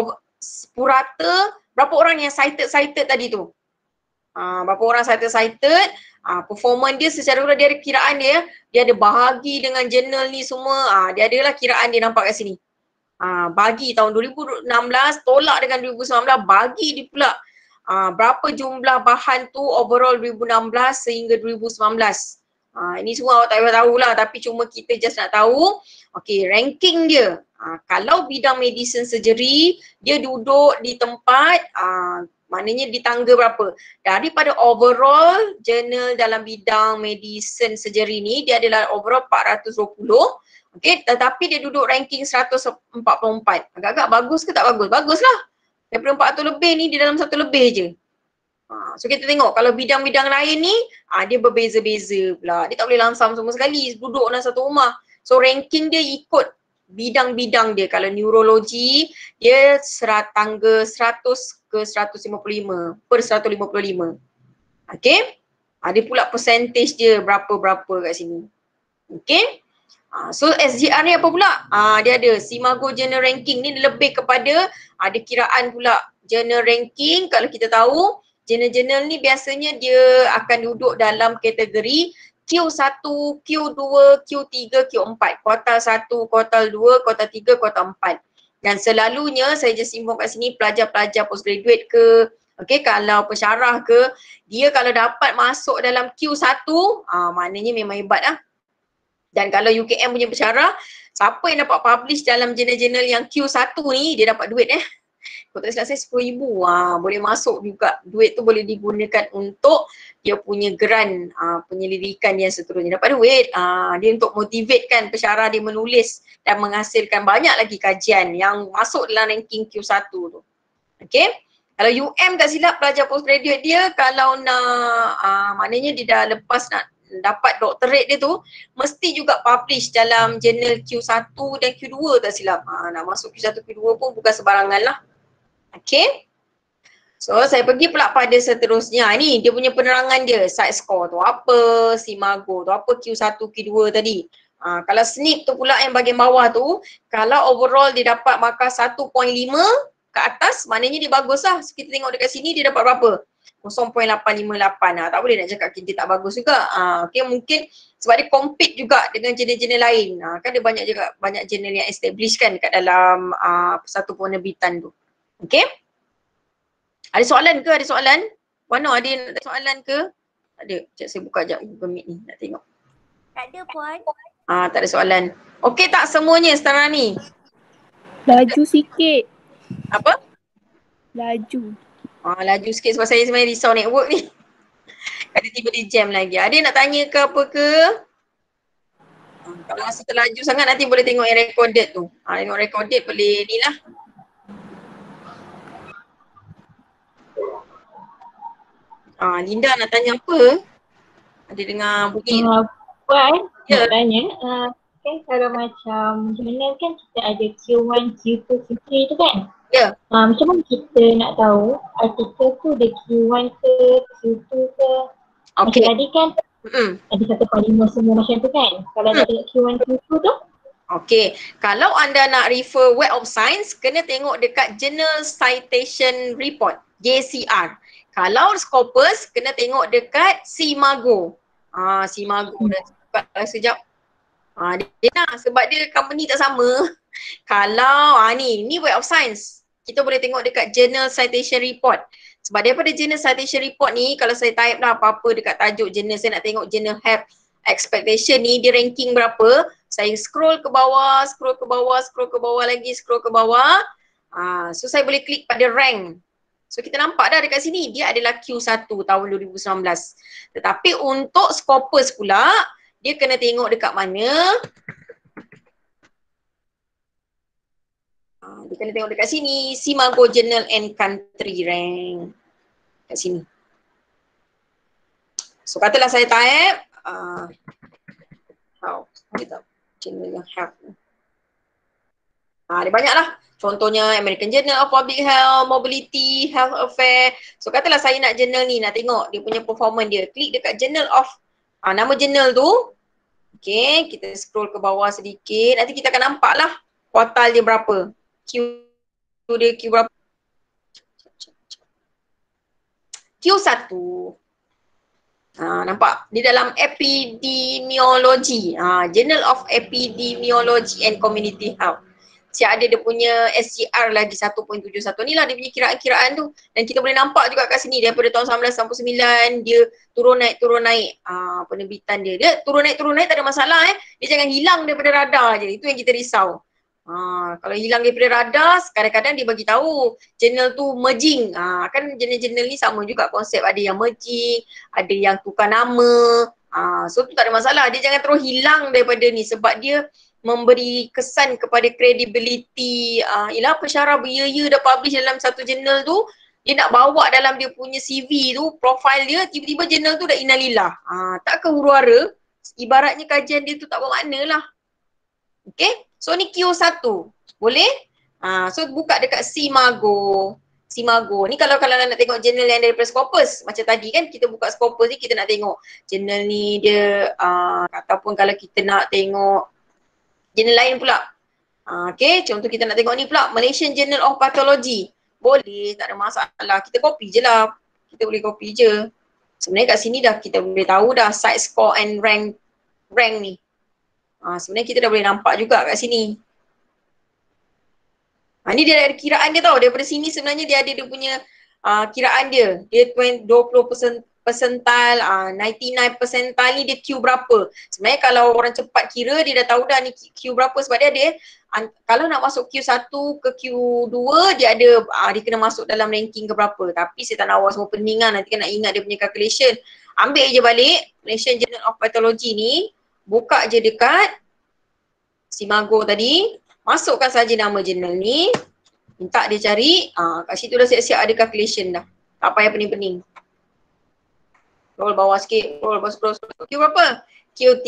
purata berapa orang yang cited tadi tu. Berapa orang cited, performance dia secara urut dia ada kiraan dia ada bahagi dengan journal ni semua. Dia adalah kiraan dia nampak kat sini. Bagi tahun 2016 tolak dengan 2019, bagi dia pula berapa jumlah bahan tu overall 2016 sehingga 2019. Ini semua awak tak payah tahulah, tapi cuma kita just nak tahu okay, ranking dia. Kalau bidang medicine surgery, dia duduk di tempat maknanya di tangga berapa? Daripada overall journal dalam bidang medicine surgery ni, dia adalah overall 420. Okay, tetapi dia duduk ranking 144. Agak-agak bagus ke tak bagus? Baguslah. Daripada 400 lebih ni, dia dalam 1 lebih je. So kita tengok kalau bidang-bidang lain ni, dia berbeza-beza pula. Dia tak boleh langsam semua sekali, duduk dalam satu rumah. So ranking dia ikut bidang-bidang dia. Kalau neurologi, dia tangga 100 ke 155 per 155. Okay. Ada pula percentage dia berapa-berapa kat sini. Okay. So SGR ni apa pula? Dia ada Simago Journal Ranking ni lebih kepada ada kiraan pula journal ranking. Kalau kita tahu journal-journal ni biasanya dia akan duduk dalam kategori Q1, Q2, Q3, Q4. Kuartal 1, kuartal 2, kuartal 3, kuartal 4. Dan selalunya saya just info kat sini pelajar-pelajar postgraduate ke, okay, kalau pensyarah ke, dia kalau dapat masuk dalam Q1, maknanya memang hebat lah. Dan kalau UKM punya pensyarah, siapa yang dapat publish dalam jurnal-jurnal yang Q1 ni, dia dapat duit Kalau tak silap saya 10,000. Boleh masuk juga. Duit tu boleh digunakan untuk dia punya grant penyelidikan yang seterusnya. Dapat duit. Dia untuk motivatekan pensyarah dia menulis dan menghasilkan banyak lagi kajian yang masuk dalam ranking Q1 tu. Okay. Kalau tak silap pelajar postgraduate dia kalau nak maknanya dia dah lepas nak dapat doktorate dia tu mesti juga publish dalam jurnal Q1 dan Q2 tak silap. Nak masuk Q1 Q2 pun bukan sebarangan lah. Okay. So saya pergi pula pada seterusnya. Ni dia punya penerangan dia. Side score tu apa, Simago tu apa, Q1, Q2 tadi. Kalau SNP tu pula yang bahagian bawah tu, kalau overall dia dapat markah 1.5 ke atas, maknanya dia bagus lah. So, kita tengok dekat sini dia dapat berapa? 0.858. Tak boleh nak cakap dia tak bagus juga. Okay, mungkin sebab dia compete juga dengan jurnal-jurnal lain. Kan dia banyak juga, banyak jurnal yang established kan dekat dalam satu penerbitan tu. Okay. Ada soalan ke? Ada soalan? Mana ada yang ada soalan ke? Tak ada. Sekejap saya buka sekejap Google Meet ni. Nak tengok. Tak ada Puan. Tak ada soalan. Okey tak semuanya sekarang ni? Laju sikit. Apa? Laju. Laju sikit sebab saya sebenarnya risau network ni. Ada tiba di jam lagi. Ada yang nak tanya ke apa ke? Kalau rasa terlaju sangat nanti boleh tengok yang recorded tu. Tengok recorded boleh ni lah. Linda nak tanya apa? Ada dengar bunyi? Puan, Ya. nak tanya, kan kalau macam jurnal kan kita ada Q1, Q2, Q3 tu kan? Ya. Macam mana kita nak tahu artikel tu dia Q1 ke, Q2 ke? Macam Okey. tadi kan ada 1.5 semua macam tu kan? Kalau nak tengok Q1, Q2 tu? Okey, kalau anda nak refer Web of Science, kena tengok dekat Journal Citation Report, JCR. Kalau Scopus, kena tengok dekat Simago. Simago dah cepat sekejap. Dia nak, sebab dia company tak sama. Kalau ni Web of Science, kita boleh tengok dekat Journal Citation Report. Sebab daripada Journal Citation Report ni, kalau saya type lah apa-apa dekat tajuk jurnal, saya nak tengok journal have expectation ni, dia ranking berapa, saya scroll ke bawah, scroll ke bawah, scroll ke bawah lagi, scroll ke bawah. So saya boleh klik pada rank. So kita nampak dah dekat sini, dia adalah Q1 tahun 2019. Tetapi untuk Scopus pula, dia kena tengok dekat mana. Dia kena tengok dekat sini, Simago Journal and Country Rank. Kat sini. So katalah saya type, how, kita journal yang have. Dia banyak lah. Contohnya American Journal of Public Health, Mobility, Health Affair. So katalah saya nak journal ni, nak tengok dia punya performance dia. Klik dekat Journal of, nama journal tu. Okay, kita scroll ke bawah sedikit. Nanti kita akan nampak lah kuartal dia berapa. Q dia Q berapa. Q1. Nampak? Di dalam Epidemiology. Journal of Epidemiology and Community Health. Siap ada dia punya SGR lagi 1.71 ni lah dia punya kiraan-kiraan tu. Dan kita boleh nampak juga kat sini daripada tahun 1999 dia turun naik penerbitan dia. Dia turun naik tak ada masalah Dia jangan hilang daripada radar je. Itu yang kita risau. Kalau hilang daripada radar, kadang-kadang dia bagi tahu jurnal tu merging. Kan jurnal-jurnal ni sama juga konsep, ada yang merging, ada yang tukar nama. So tu tak ada masalah. Dia jangan terus hilang daripada ni sebab dia memberi kesan kepada credibility. Ialah pensyarah beria-ia dah publish dalam satu jurnal tu, dia nak bawa dalam dia punya CV tu, profile dia, tiba-tiba jurnal tu dah innalillah. Tak ke huru-hara, ibaratnya kajian dia tu tak bermakna lah. Okay, so ni Q1. Boleh? So buka dekat Simago. Ni kalau nak tengok jurnal yang daripada Scopus, macam tadi kan kita buka Scopus ni, kita nak tengok jurnal ni dia ataupun kalau kita nak tengok jurnal lain pula. Okay, contoh kita nak tengok ni pula, Malaysian Journal of Pathology. Boleh, tak ada masalah. Kita copy je lah. Kita boleh copy je. Sebenarnya kat sini dah kita boleh tahu dah side score and rank ni. Sebenarnya kita dah boleh nampak juga kat sini. Ni dia ada kiraan dia tau. Daripada sini sebenarnya dia ada dia punya kiraan dia. Dia 20% percentile, 99 percentile ni dia Q berapa. Sebenarnya kalau orang cepat kira dia dah tahu dah ni Q berapa sebab dia ada kalau nak masuk Q1 ke Q2 dia ada dia kena masuk dalam ranking ke berapa. Tapi saya tak nak awak semua pening lah, nanti kena ingat dia punya calculation. Ambil je balik Malaysian Journal of Pathology ni, buka je dekat Simago tadi, masukkan saja nama jurnal ni, minta dia cari, kat situ dah siap-siap ada calculation dah. Tak payah pening-pening. Roll bawah sikit, roll bawah scroll. Q berapa? Q3.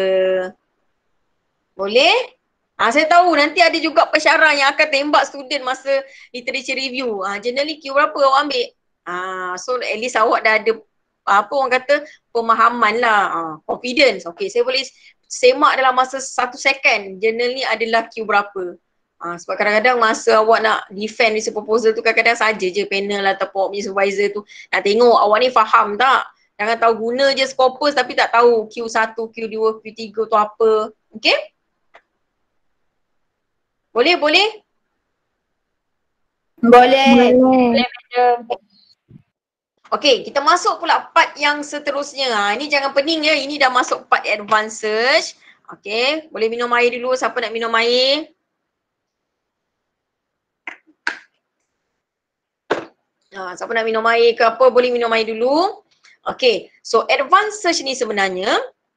Boleh? Saya tahu nanti ada juga pensyarah yang akan tembak student masa literature review. Jurnal ni Q berapa awak ambil? So at least awak dah ada apa orang kata pemahaman lah, confidence. Okay, saya boleh semak dalam masa 1 second jurnal ni adalah Q berapa. Sebab kadang-kadang masa awak nak defend research proposal tu kadang-kadang saja je panel ataupun awak punya supervisor tu nak tengok awak ni faham tak. Jangan tahu guna je Scopus tapi tak tahu Q1, Q2, Q3 tu apa. Okay? Boleh? Boleh. Okay, kita masuk pula part yang seterusnya. Ini jangan pening ya, ini dah masuk part advanced search. Okay, boleh minum air dulu. Siapa nak minum air? Siapa nak minum air ke apa, boleh minum air dulu. Okay, so advanced search ni sebenarnya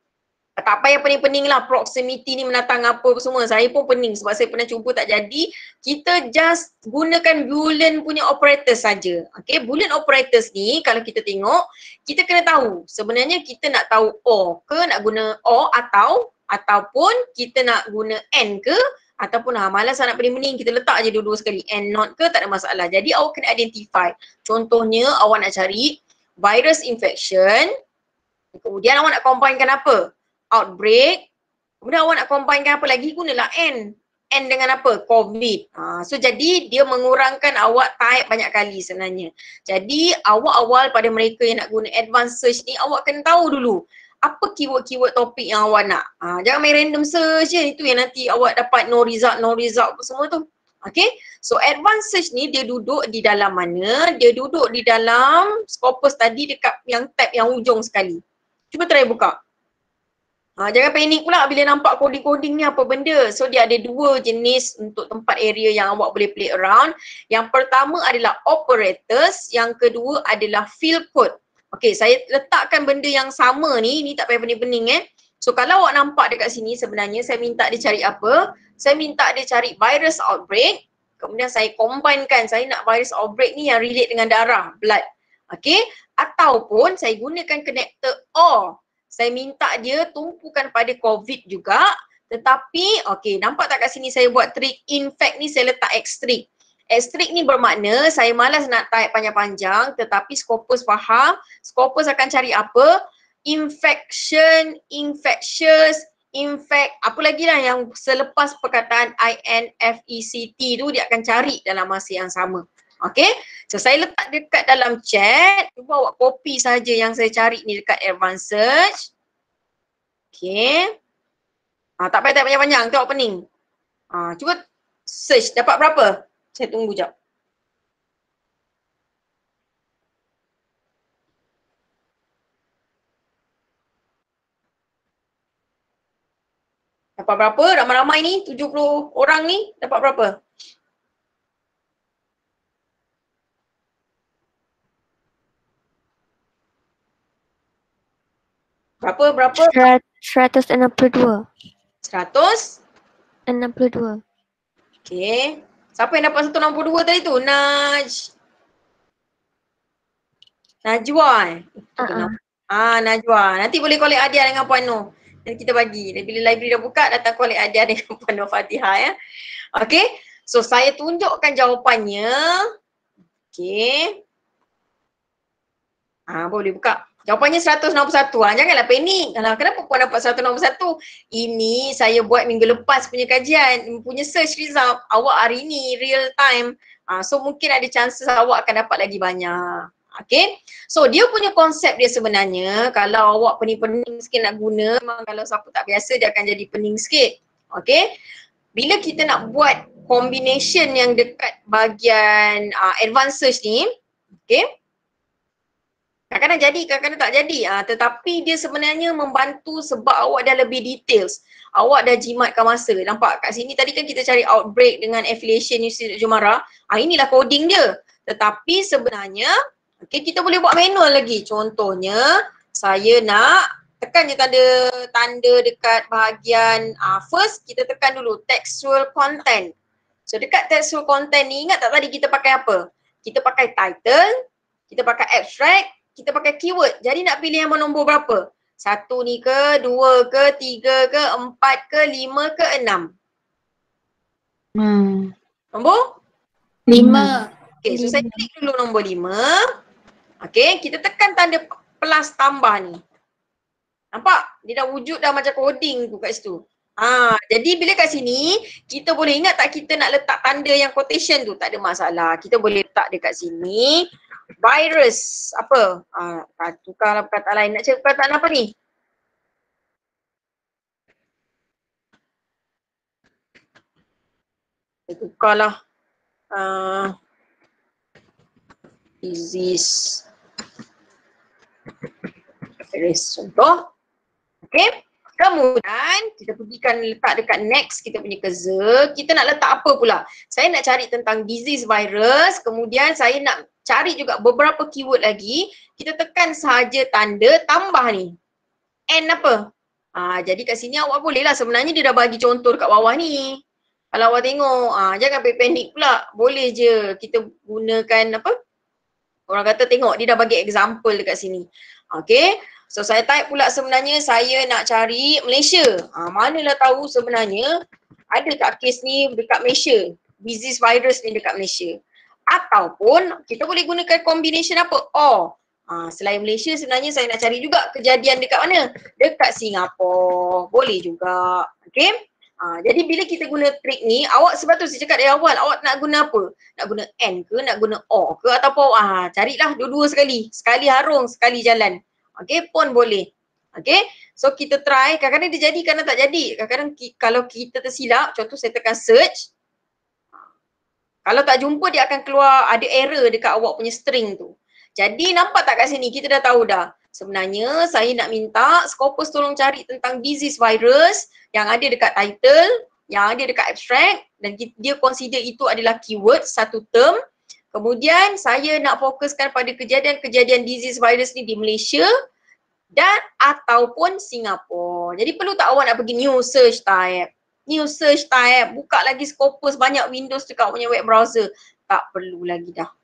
tak payah pening-pening lah proximity ni menatang apa semua. Saya pun pening sebab saya pernah cuba tak jadi. Kita just gunakan Boolean punya operators saja. Okay, Boolean operators ni kalau kita tengok, kita kena tahu sebenarnya kita nak tahu or ke, nak guna or ataupun kita nak guna and ke, ataupun malas nak pening-pening, kita letak je dua-dua sekali, and not ke, tak ada masalah. Jadi awak kena identify. Contohnya awak nak cari virus infection, kemudian awak nak combinekan apa? Outbreak, kemudian awak nak combinekan apa lagi, gunalah N dengan apa? COVID. So jadi dia mengurangkan awak type banyak kali sebenarnya. Jadi awal-awal pada mereka yang nak guna advanced search ni, awak kena tahu dulu apa keyword-keyword topik yang awak nak. Jangan main random search je, itu yang nanti awak dapat no result apa semua tu. Okay, so advanced search ni dia duduk di dalam mana? Dia duduk di dalam Scopus tadi dekat yang tab yang ujung sekali. Cuba try buka. Jangan panik pula bila nampak coding-coding ni apa benda. So dia ada dua jenis untuk tempat area yang awak boleh play around. Yang pertama adalah operators, yang kedua adalah field code. Okay, saya letakkan benda yang sama ni tak payah pening-pening So kalau awak nampak dekat sini sebenarnya saya minta dia cari apa? Saya minta dia cari virus outbreak. Kemudian saya combinekan, saya nak virus outbreak ni yang relate dengan darah, blood. Okay, ataupun saya gunakan connector or. Saya minta dia tumpukan pada COVID juga, tetapi okay, nampak tak kat sini saya buat trik infect ni saya letak X-trik. X-trik ni bermakna saya malas nak type panjang-panjang, tetapi Scopus faham. Scopus akan cari apa? Infection, infectious, infect, apa lagi lah yang selepas perkataan INFECT tu dia akan cari dalam masa yang sama. Okay, so saya letak dekat dalam chat, cuba awak copy saja yang saya cari ni dekat advanced search. Okay, tak payah type panjang-panjang, tu awak pening. Cuba search, dapat berapa? Saya tunggu jap. Dapat berapa? Ramai-ramai ni, 70 orang ni, dapat berapa? Berapa? 162. 162. Okay. Siapa yang dapat 162 tadi tu? Najwa Najwa. Nanti boleh collect hadiah dengan Puan Noh. Nanti kita bagi. Bila library dah buka, datang collect hadiah dengan Puan Noh Fatihah Okay. So saya tunjukkan jawapannya. Okay. Boleh buka. Jawapannya 161. Janganlah panik. Kenapa Puan dapat 161? Ini saya buat minggu lepas punya kajian, punya search result. Awak hari ni real time. So mungkin ada chances awak akan dapat lagi banyak. Okay. So dia punya konsep dia sebenarnya, kalau awak pening-pening sikit nak guna, memang kalau siapa tak biasa dia akan jadi pening sikit. Okay. Bila kita nak buat combination yang dekat bahagian advanced search ni, okay, Kadang-kadang jadi, kadang-kadang tak jadi. Tetapi dia sebenarnya membantu sebab awak dah lebih details. Awak dah jimatkan masa. Nampak kat sini tadi kan kita cari outbreak dengan affiliation Universiti Jumara. Inilah coding dia. Tetapi sebenarnya, okay, kita boleh buat manual lagi. Contohnya, saya nak tekan je tanda dekat bahagian first, kita tekan dulu textual content. So dekat textual content ni, ingat tak tadi kita pakai apa? Kita pakai title, kita pakai abstract, kita pakai keyword. Jadi nak pilih yang nombor berapa? 1 ni ke, 2 ke, 3 ke, 4 ke, 5 ke, 6? Nombor? 5. Okay, so saya klik dulu nombor 5. Okay, kita tekan tanda plus tambah ni. Nampak? Dia dah wujud dah macam coding tu kat situ. Jadi bila kat sini, kita boleh ingat tak kita nak letak tanda yang quotation tu? Tak ada masalah. Kita boleh letak dekat sini. Virus. Apa? Tukarlah perkataan lain. Nak cari perkataan apa ni? Tukarlah. Disease. Virus. Contoh. Okay. Kemudian kita pergikan letak dekat next kita punya cursor. Kita nak letak apa pula? Saya nak cari tentang disease virus. Kemudian saya nak cari juga beberapa keyword lagi. Kita tekan sahaja tanda tambah ni. And apa? Jadi kat sini awak boleh lah. Sebenarnya dia dah bagi contoh dekat bawah ni. Kalau awak tengok, jangan panik pula. Boleh je kita gunakan apa? Orang kata tengok dia dah bagi example dekat sini. Okay. So saya type pula sebenarnya saya nak cari Malaysia. Manalah tahu sebenarnya ada kat kes ni dekat Malaysia. Disease virus ni dekat Malaysia. Ataupun kita boleh gunakan combination apa? Selain Malaysia sebenarnya saya nak cari juga kejadian dekat mana? Dekat Singapura. Boleh juga. Okay. Jadi bila kita guna trik ni, awak sepatutnya cakap dari awal, awak nak guna apa? Nak guna and ke, nak guna or ke ataupun carilah dua-dua sekali. Sekali harung, sekali jalan. Okay, pun boleh. Okay, so kita try. Kadang-kadang dia jadi, kadang tak jadi. Kadang-kadang kalau kita tersilap, contoh saya tekan search. Kalau tak jumpa, dia akan keluar ada error dekat awak punya string tu. Jadi nampak tak kat sini, kita dah tahu dah. Sebenarnya saya nak minta Scopus tolong cari tentang disease virus yang ada dekat title, yang ada dekat abstract dan dia consider itu adalah keyword, satu term. Kemudian saya nak fokuskan pada kejadian-kejadian disease virus ni di Malaysia dan ataupun Singapura. Jadi perlu tak awak nak pergi new search tab? New search tab, buka lagi Scopus banyak Windows dekat punya web browser. Tak perlu lagi dah.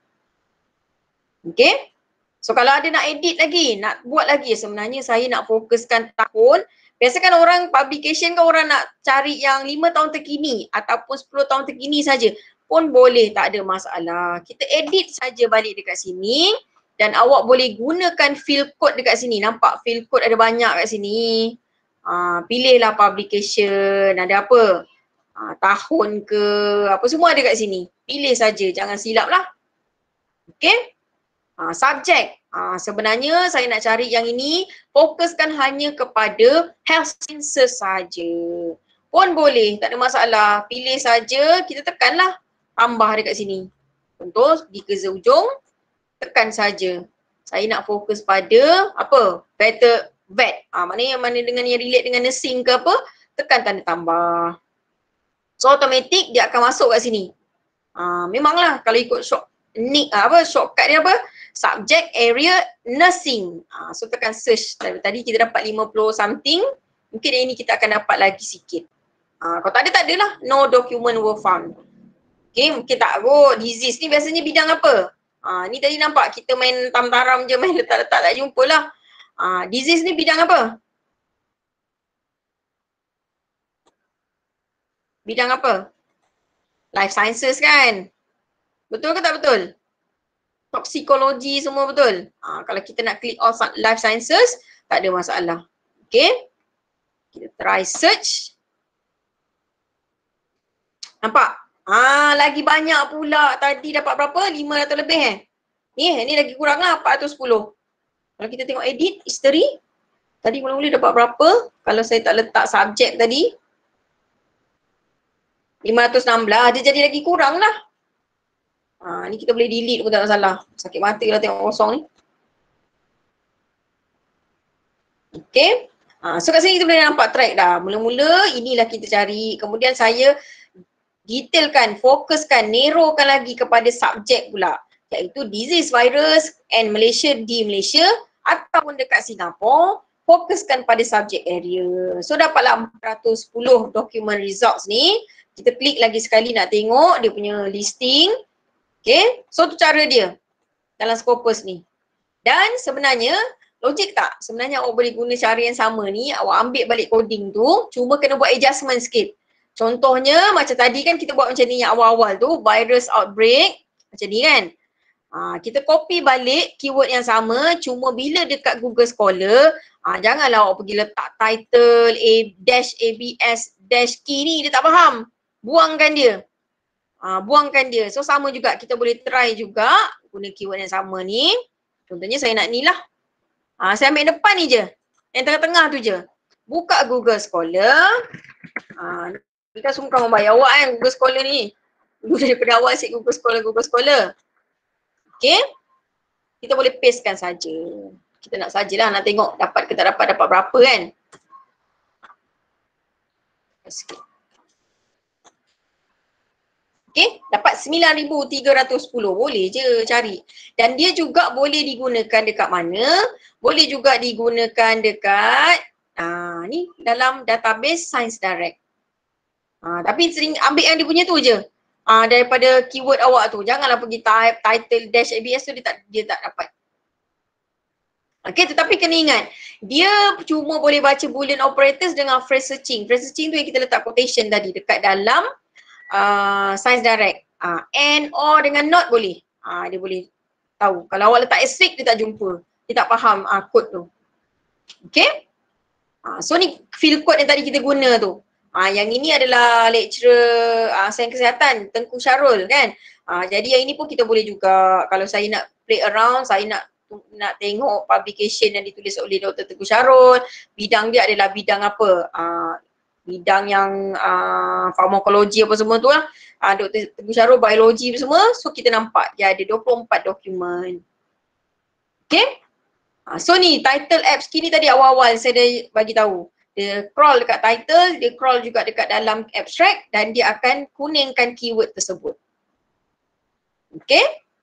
Okay? So kalau ada nak edit lagi, nak buat lagi, sebenarnya saya nak fokuskan tahun. Biasa kan orang publication kan orang nak cari yang 5 tahun terkini ataupun 10 tahun terkini saja. Pun boleh, tak ada masalah. Kita edit saja balik dekat sini dan awak boleh gunakan field code dekat sini. Nampak field code ada banyak kat sini. Pilihlah publication, ada apa? Tahun ke, apa semua ada kat sini. Pilih saja, jangan silap lah. Okay? Subjek. Sebenarnya saya nak cari yang ini, fokuskan hanya kepada health sciences saja. Pun boleh, tak ada masalah. Pilih saja, kita tekanlah tambah dekat sini. Contoh, di ke ujung, tekan saja. Saya nak fokus pada apa? Better vet. Maknanya yang mana dengan yang relate dengan nursing ke apa, tekan tanda tambah. So automatic dia akan masuk kat sini. Memanglah kalau ikut shortcut dia apa? Subject area nursing. So tekan search. Tadi kita dapat 50 something. Mungkin yang ini kita akan dapat lagi sikit. Kalau tak ada lah. No document were found. Okay, mungkin tak kot. Disease ni biasanya bidang apa? Ni tadi nampak kita main tam-taram je, main letak-letak tak jumpa lah. Disease ni bidang apa? Bidang apa? Life sciences kan? Betul ke tak betul? Toksikologi semua betul? Kalau kita nak klik all life sciences, tak ada masalah. Okay? Kita try search. Nampak? Lagi banyak pula. Tadi dapat berapa? 500 lebih Ni lagi kurang lah 410. Kalau kita tengok edit, history. Tadi mula-mula dapat berapa? Kalau saya tak letak subjek tadi. 516. Dia jadi lagi kurang lah. Ni kita boleh delete pun tak masalah. Sakit mata lah tengok kosong ni. Okay. So kat sini kita boleh nampak track dah. Mula-mula inilah kita cari. Kemudian saya detailkan, fokuskan, narrowkan lagi kepada subjek pula. Iaitu disease virus and Malaysia di Malaysia ataupun dekat Singapura. Fokuskan pada subjek area. So dapatlah 410 dokumen results ni. Kita klik lagi sekali nak tengok dia punya listing. Okay. So tu cara dia dalam Scopus ni. Dan sebenarnya logik tak? Sebenarnya awak boleh guna cara yang sama ni, awak ambil balik coding tu, cuma kena buat adjustment sikit. Contohnya macam tadi kan kita buat macam ni yang awal-awal tu, virus outbreak, macam ni kan. Kita copy balik keyword yang sama, cuma bila dekat Google Scholar, janganlah awak pergi letak title, ABS, key ni, dia tak faham. Buangkan dia. Buangkan dia. So sama juga, kita boleh try juga guna keyword yang sama ni. Contohnya saya nak ni lah. Saya ambil depan ni je. Yang tengah-tengah tu je. Buka Google Scholar. Kita semua kan membayar awak kan Google Scholar ni. Dulu daripada awal asyik Google Scholar. Okay. Kita boleh pastekan saja. Kita nak sajalah nak tengok dapat ke tak dapat berapa kan. Sikit. Okay, dapat 9,310. Boleh je cari. Dan dia juga boleh digunakan dekat mana? Boleh juga digunakan dekat ni dalam database Science Direct. Tapi sering ambil yang dia punya tu je. Daripada keyword awak tu. Janganlah pergi type title dash ABS tu dia tak dapat. Okay, tetapi kena ingat, dia cuma boleh baca boolean operators dengan phrase searching. Phrase searching tu yang kita letak quotation tadi dekat dalam Science Direct. And or dengan not boleh. Dia boleh tahu. Kalau awak letak asterisk dia tak jumpa. Dia tak faham kod tu. Okay. So ni field code yang tadi kita guna tu. Yang ini adalah lecturer sains kesihatan Tengku Syarul kan. Jadi yang ini pun kita boleh juga, kalau saya nak play around, saya nak tengok publication yang ditulis oleh Dr. Tengku Syarul, bidang dia adalah bidang apa? Bidang yang farmakologi apa semua tu lah. Dr. Tengku Syarul biologi semua. So kita nampak dia ada 24 dokumen. Okay. So ni title apps kini tadi awal-awal saya dah bagi tahu. Dia crawl dekat title, dia crawl juga dekat dalam abstract dan dia akan kuningkan keyword tersebut. Okay.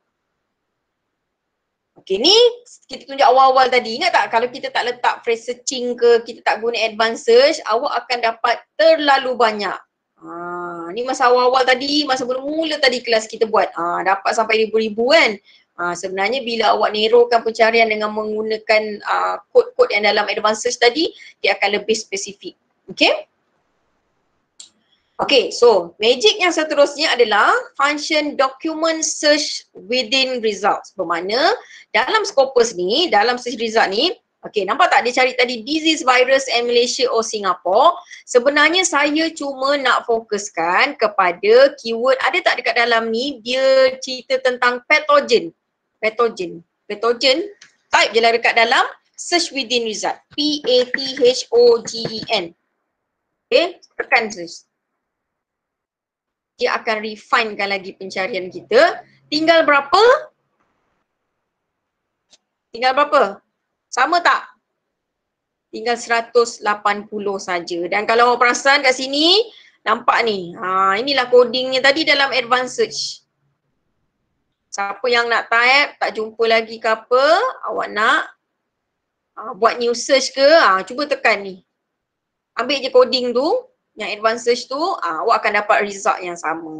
Okay, ni kita tunjuk awal-awal tadi. Ingat tak kalau kita tak letak phrase searching ke, kita tak guna advanced search, awak akan dapat terlalu banyak. Ni masa awal-awal tadi, masa mula-mula tadi kelas kita buat. Dapat sampai ribu-ribu kan. Sebenarnya bila awak narrowkan pencarian dengan menggunakan kod-kod yang dalam advanced search tadi, dia akan lebih spesifik. Okay? Okay, so magic yang seterusnya adalah function document search within results. Bermakna dalam Scopus ni, dalam search result ni, okay, nampak tak dia cari tadi disease, virus and Malaysia or Singapore. Sebenarnya saya cuma nak fokuskan kepada keyword, ada tak dekat dalam ni dia cerita tentang pathogen. Pathogen, type je lah dekat dalam search within result. Pathogen. Okay, tekan search. Dia akan refinekan lagi pencarian kita. Tinggal berapa? Sama tak? Tinggal 180 saja. Dan kalau awak perasan kat sini, nampak ni. Inilah codingnya tadi dalam advanced search. Siapa yang nak type, tak jumpa lagi ke apa, awak nak buat new search ke, cuba tekan ni. Ambil je coding tu, yang advanced search tu, awak akan dapat result yang sama.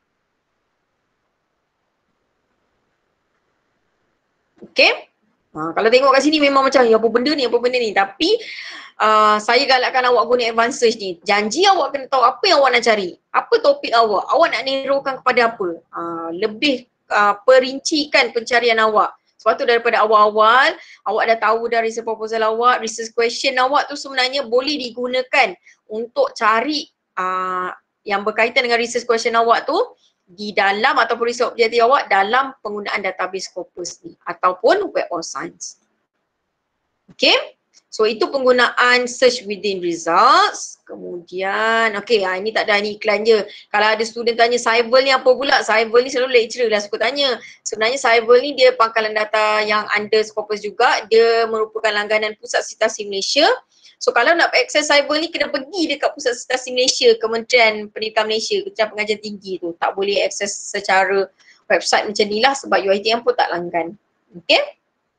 Okay. Kalau tengok kat sini memang macam apa benda ni. Tapi saya galakkan awak guna advanced search ni. Janji awak kena tahu apa yang awak nak cari. Apa topik awak. Awak nak narrowkan kepada apa. Lebih perincikan pencarian awak. Sebab tu daripada awal-awal, awak dah tahu dah research proposal awak, research question awak tu sebenarnya boleh digunakan untuk cari yang berkaitan dengan research question awak tu di dalam ataupun research objektif awak dalam penggunaan database Scopus ni ataupun Web of Science. Okay. So itu penggunaan search within results. Kemudian, ini tak ada, ni iklan je. Kalau ada student tanya Cyber ni apa pula? Cyber ni selalu lecturer lah suka tanya. Sebenarnya Cyber ni dia pangkalan data yang under Scopus juga. Dia merupakan langganan Pusat Sitasi Malaysia. So kalau nak akses Cyber ni kena pergi dekat Pusat Sitasi Malaysia, Kementerian Pendidikan Malaysia, Kementerian Pengajian Tinggi tu. Tak boleh akses secara website macam ni lah sebab UiTM pun tak langgan. Okay?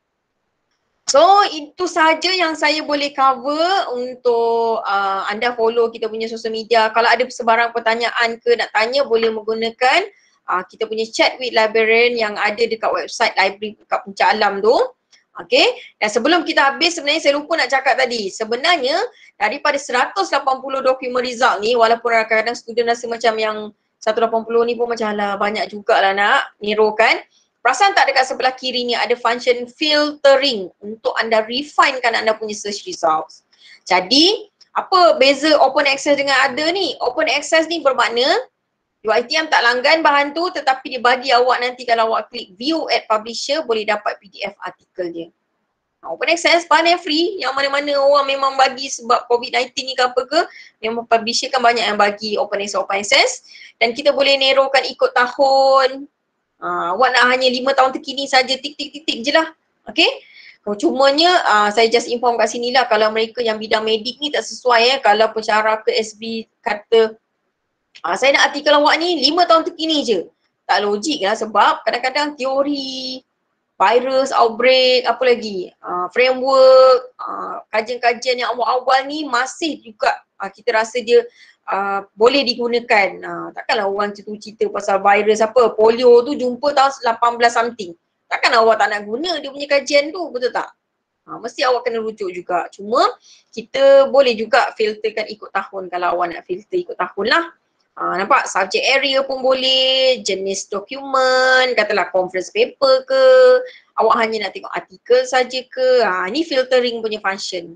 So itu saja yang saya boleh cover untuk anda follow kita punya social media. Kalau ada sebarang pertanyaan ke nak tanya boleh menggunakan kita punya chat with librarian yang ada dekat website library dekat Puncak Alam tu. Okay, dan sebelum kita habis sebenarnya saya lupa nak cakap tadi. Sebenarnya daripada 180 dokumen result ni walaupun kadang-kadang student rasa macam yang 180 ni pun macam lah banyak jugalah nak nirukan. Perasan tak dekat sebelah kiri ni ada function filtering untuk anda refinekan anda punya search results. Jadi, apa beza open access dengan ada ni? Open access ni bermakna UiTM tak langgan bahan tu tetapi dia bagi awak nanti kalau awak klik view at publisher boleh dapat PDF artikel dia. Open access bahan yang free yang mana-mana orang memang bagi sebab COVID-19 ni ke apa ke, memang publisher kan banyak yang bagi open access dan kita boleh narrowkan ikut tahun. Awak nak hanya 5 tahun terkini saja, tik je lah. Okay. Cumanya saya just inform kat sini lah kalau mereka yang bidang medik ni tak sesuai kalau pensyarah ke SB kata saya nak artikel awak ni 5 tahun terkini je. Tak logik lah sebab kadang-kadang teori, virus, outbreak, apa lagi, framework, kajian-kajian yang awal-awal ni masih juga kita rasa dia boleh digunakan. Takkanlah orang cerita pasal virus apa, polio tu jumpa tahun 18 something. Takkan awak tak nak guna dia punya kajian tu, betul tak? Mesti awak kena rujuk juga. Cuma kita boleh juga filterkan ikut tahun kalau awak nak filter ikut tahun lah. Nampak? Subject area pun boleh, jenis dokumen, katalah conference paper ke, awak hanya nak tengok artikel saja ke. Ni filtering punya function.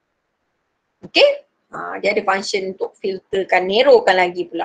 Okay? Dia ada function untuk filterkan, narrowkan lagi pula.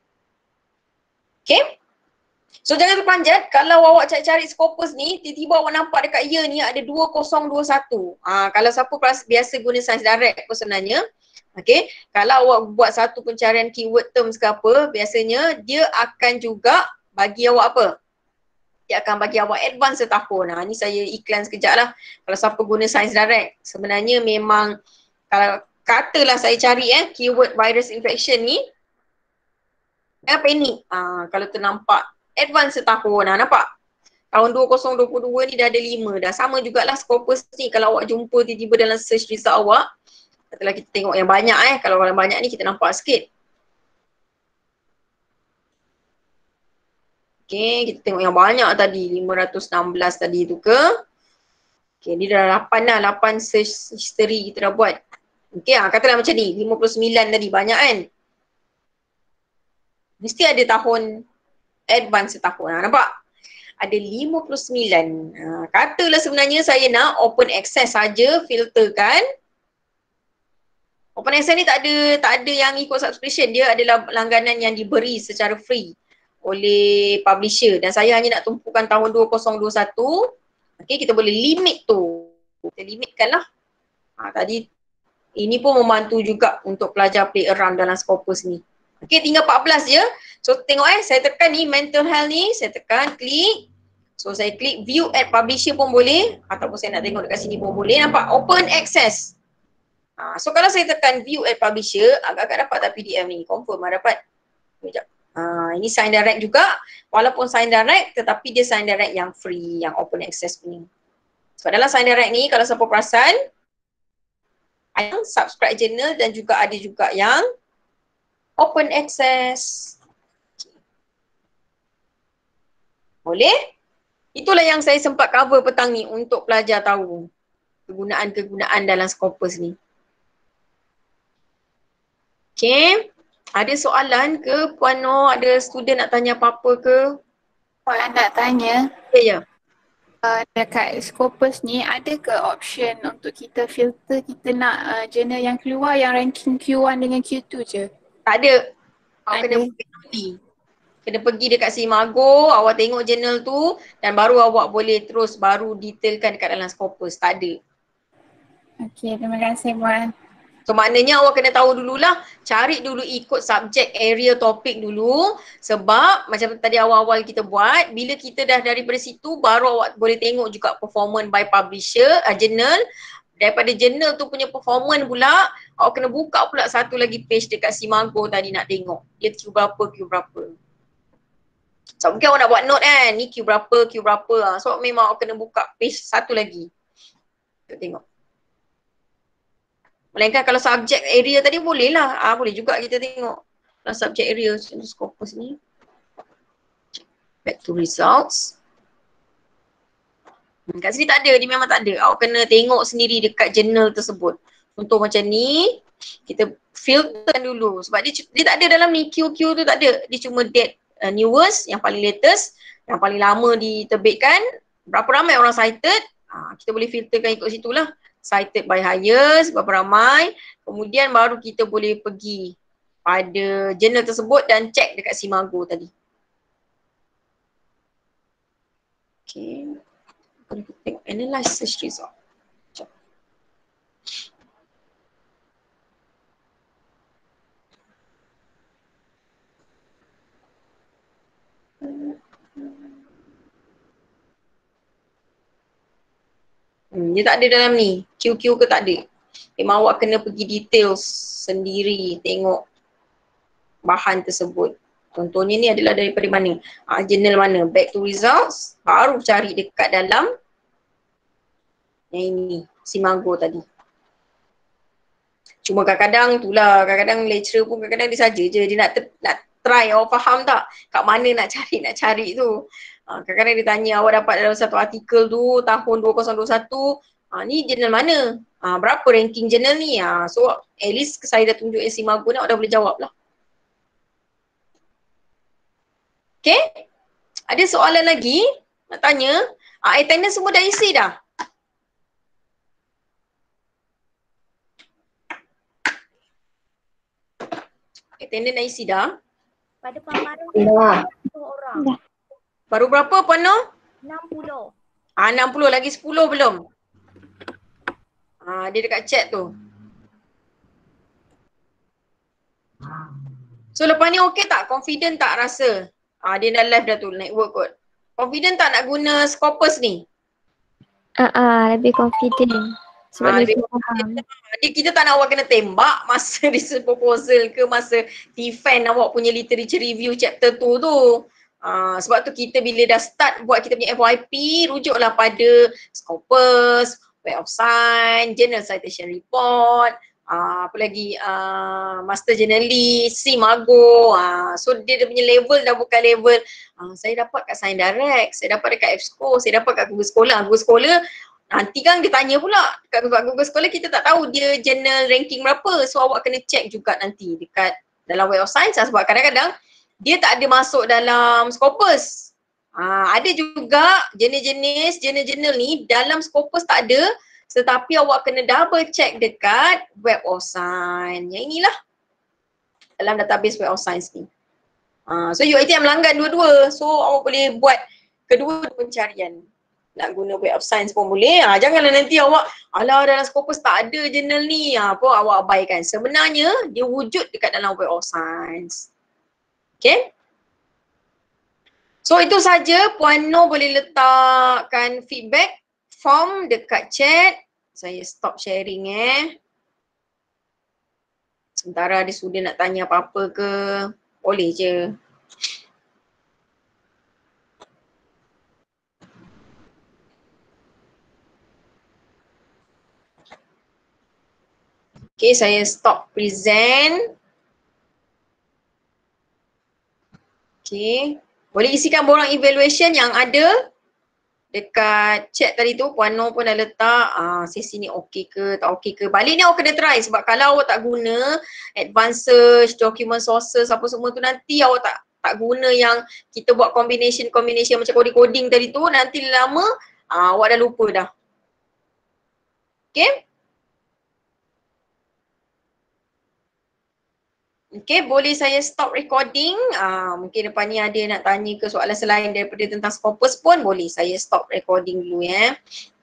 Okay? So jangan terpanjat, kalau awak cari-cari Scopus ni, tiba-tiba awak nampak dekat year ni ada 2021. Kalau siapa biasa guna Science Direct pun sebenarnya, okay, kalau awak buat satu pencarian keyword terms ke apa, biasanya dia akan juga bagi awak apa? Dia akan bagi awak advance setahun. Ni saya iklan sekejap lah. Kalau siapa guna Science Direct, sebenarnya memang kalau katalah saya cari keyword virus infection ni, jangan panik. Kalau ternampak advance setahun, nampak? Tahun 2022 ni dah ada 5 dah. Sama jugalah Scopus ni kalau awak jumpa tiba-tiba dalam search result awak. Katalah kita tengok yang banyak kalau yang banyak ni kita nampak sikit. Okay, kita tengok yang banyak tadi, 516 tadi tu ke. Okay, ni dah 8 lah, 8 search history kita dah buat. Okay, katalah macam ni, 59 tadi, banyak kan? Mesti ada tahun advance setahun, nampak? Ada 59. Katalah sebenarnya saya nak open access saja, filterkan. Open access ni tak ada yang ikut subscription, dia adalah langganan yang diberi secara free oleh publisher dan saya hanya nak tumpukan tahun 2021. Okay, kita boleh limit tu. Kita limitkan lah. Tadi ini pun membantu juga untuk pelajar play around dalam Scopus ni. Okay, tinggal 14 je. So tengok saya tekan ni mental health ni, saya tekan klik. So saya klik view at publisher pun boleh ataupun saya nak tengok dekat sini pun boleh. Nampak? Open access. So kalau saya tekan view at publisher, agak-agak dapat tak PDF ni? Confirm dapat. Sekejap. Ini sign direct juga. Walaupun sign direct tetapi dia sign direct yang free, yang open access punya. Sebab dalam sign direct ni kalau siapa perasan, ada subscribe journal dan juga ada juga yang open access. Boleh? Itulah yang saya sempat cover petang ni untuk pelajar tahu kegunaan-kegunaan dalam Scopus ni. Okay. Ada soalan ke Puan Noh? Ada student nak tanya apa-apa ke? Puan nak tanya. Ya. Dekat Scopus ni ada ke option untuk kita filter kita nak jurnal yang keluar yang ranking Q1 dengan Q2 je? Tak ada. Awak Ada. kena pergi dekat Simago, awak tengok jurnal tu dan baru awak boleh terus baru detailkan dekat dalam Scopus. Tak ada. Okey, terima kasih Puan. So maknanya awak kena tahu dululah, cari dulu ikut subjek, area, topik dulu. Sebab macam tadi awal-awal kita buat, bila kita dah daripada situ baru awak boleh tengok juga performance by publisher, journal. Daripada journal tu punya performance pula, awak kena buka pula satu lagi page dekat Simago tadi nak tengok. Dia Q berapa. So mungkin awak nak buat note kan, ni Q berapa. So memang awak kena buka page satu lagi. Untuk tengok. Melainkan kalau subjek area tadi boleh lah. Boleh juga kita tengok. Kalau subjek area, Scopus ni. Back to results. Kat sini tak ada, dia memang tak ada. Awak kena tengok sendiri dekat journal tersebut. Contoh macam ni, kita filter dulu. Sebab dia tak ada dalam ni, QQ tu tak ada. Dia cuma date newest, yang paling latest, yang paling lama diterbitkan, berapa ramai orang cited, kita boleh filterkan ikut situ lah. Cited by highest, berapa ramai. Kemudian baru kita boleh pergi pada journal tersebut dan check dekat Simago tadi. Okay. Kita tengok analyze search result. Dia tak ada dalam ni. QQ ke tak ada. Memang awak kena pergi details sendiri tengok bahan tersebut. Contohnya ni adalah daripada mana? Journal mana? Back to results. Baru cari dekat dalam yang ini. Simago tadi. Cuma kadang-kadang itulah. Kadang-kadang lecturer pun kadang-kadang dia saja je. Dia nak try. Awak faham tak? Kat mana nak cari tu. Kadang-kadang dia tanya awak dapat dalam satu artikel tu tahun 2021. Ni jurnal mana? Berapa ranking jurnal ni? So at least saya dah tunjuk yang Simago ni awak dah boleh jawab lah. Okay? Ada soalan lagi nak tanya? Attendance semua dah isi dah? Attendance dah isi dah? Pada paparan 10 orang. Baru berapa Puan Noh? 60. 60, lagi 10 belum? Dia dekat chat tu. So lepas ni okey tak? Confident tak rasa? Dia dah live dah tu, network kot. Confident tak nak guna Scopus ni? Lebih confident. Sebab lebih faham. Kita tak nak awak kena tembak masa research proposal ke masa defend awak punya literature review chapter 2 tu. Sebab tu kita bila dah start buat kita punya FYP, rujuklah pada Scopus, Web of Science, Journal Citation Report, apa lagi, Master Journalist, Simago. So dia punya level dah bukan level saya dapat kat Science Direct, saya dapat dekat EBSCO, saya dapat kat Google Scholar. Google Scholar nanti kan dia tanya pula dekat Google Scholar kita tak tahu dia journal ranking berapa. So awak kena check juga nanti dekat dalam Web of Science sebab kadang-kadang dia tak ada masuk dalam Scopus. Ada juga jurnal ni dalam Scopus tak ada, tetapi awak kena double check dekat Web of Science. Yang inilah dalam database Web of Science ni. So UiTM melanggan dua-dua. So awak boleh buat kedua pencarian. Nak guna Web of Science pun boleh. Janganlah nanti awak, alah dalam Scopus tak ada jurnal ni. Apa awak abaikan. Sebenarnya dia wujud dekat dalam Web of Science. Okay. So itu saja. Puan Noh boleh letakkan feedback form dekat chat. Saya stop sharing Sementara ada student nak tanya apa-apa ke, boleh je. Okay, saya stop present. Okay, boleh isikan borang evaluation yang ada dekat chat tadi tu. Puan Noh pun dah letak sesi ni okey ke tak okey ke. Balik ni awak kena try sebab kalau awak tak guna advanced search, document sources apa semua tu, nanti awak tak guna yang kita buat combination macam coding tadi tu, nanti lama awak dah lupa dah. Okay. Okay, boleh saya stop recording. Mungkin depan ni ada nak tanya ke soalan selain daripada tentang Scopus pun boleh saya stop recording dulu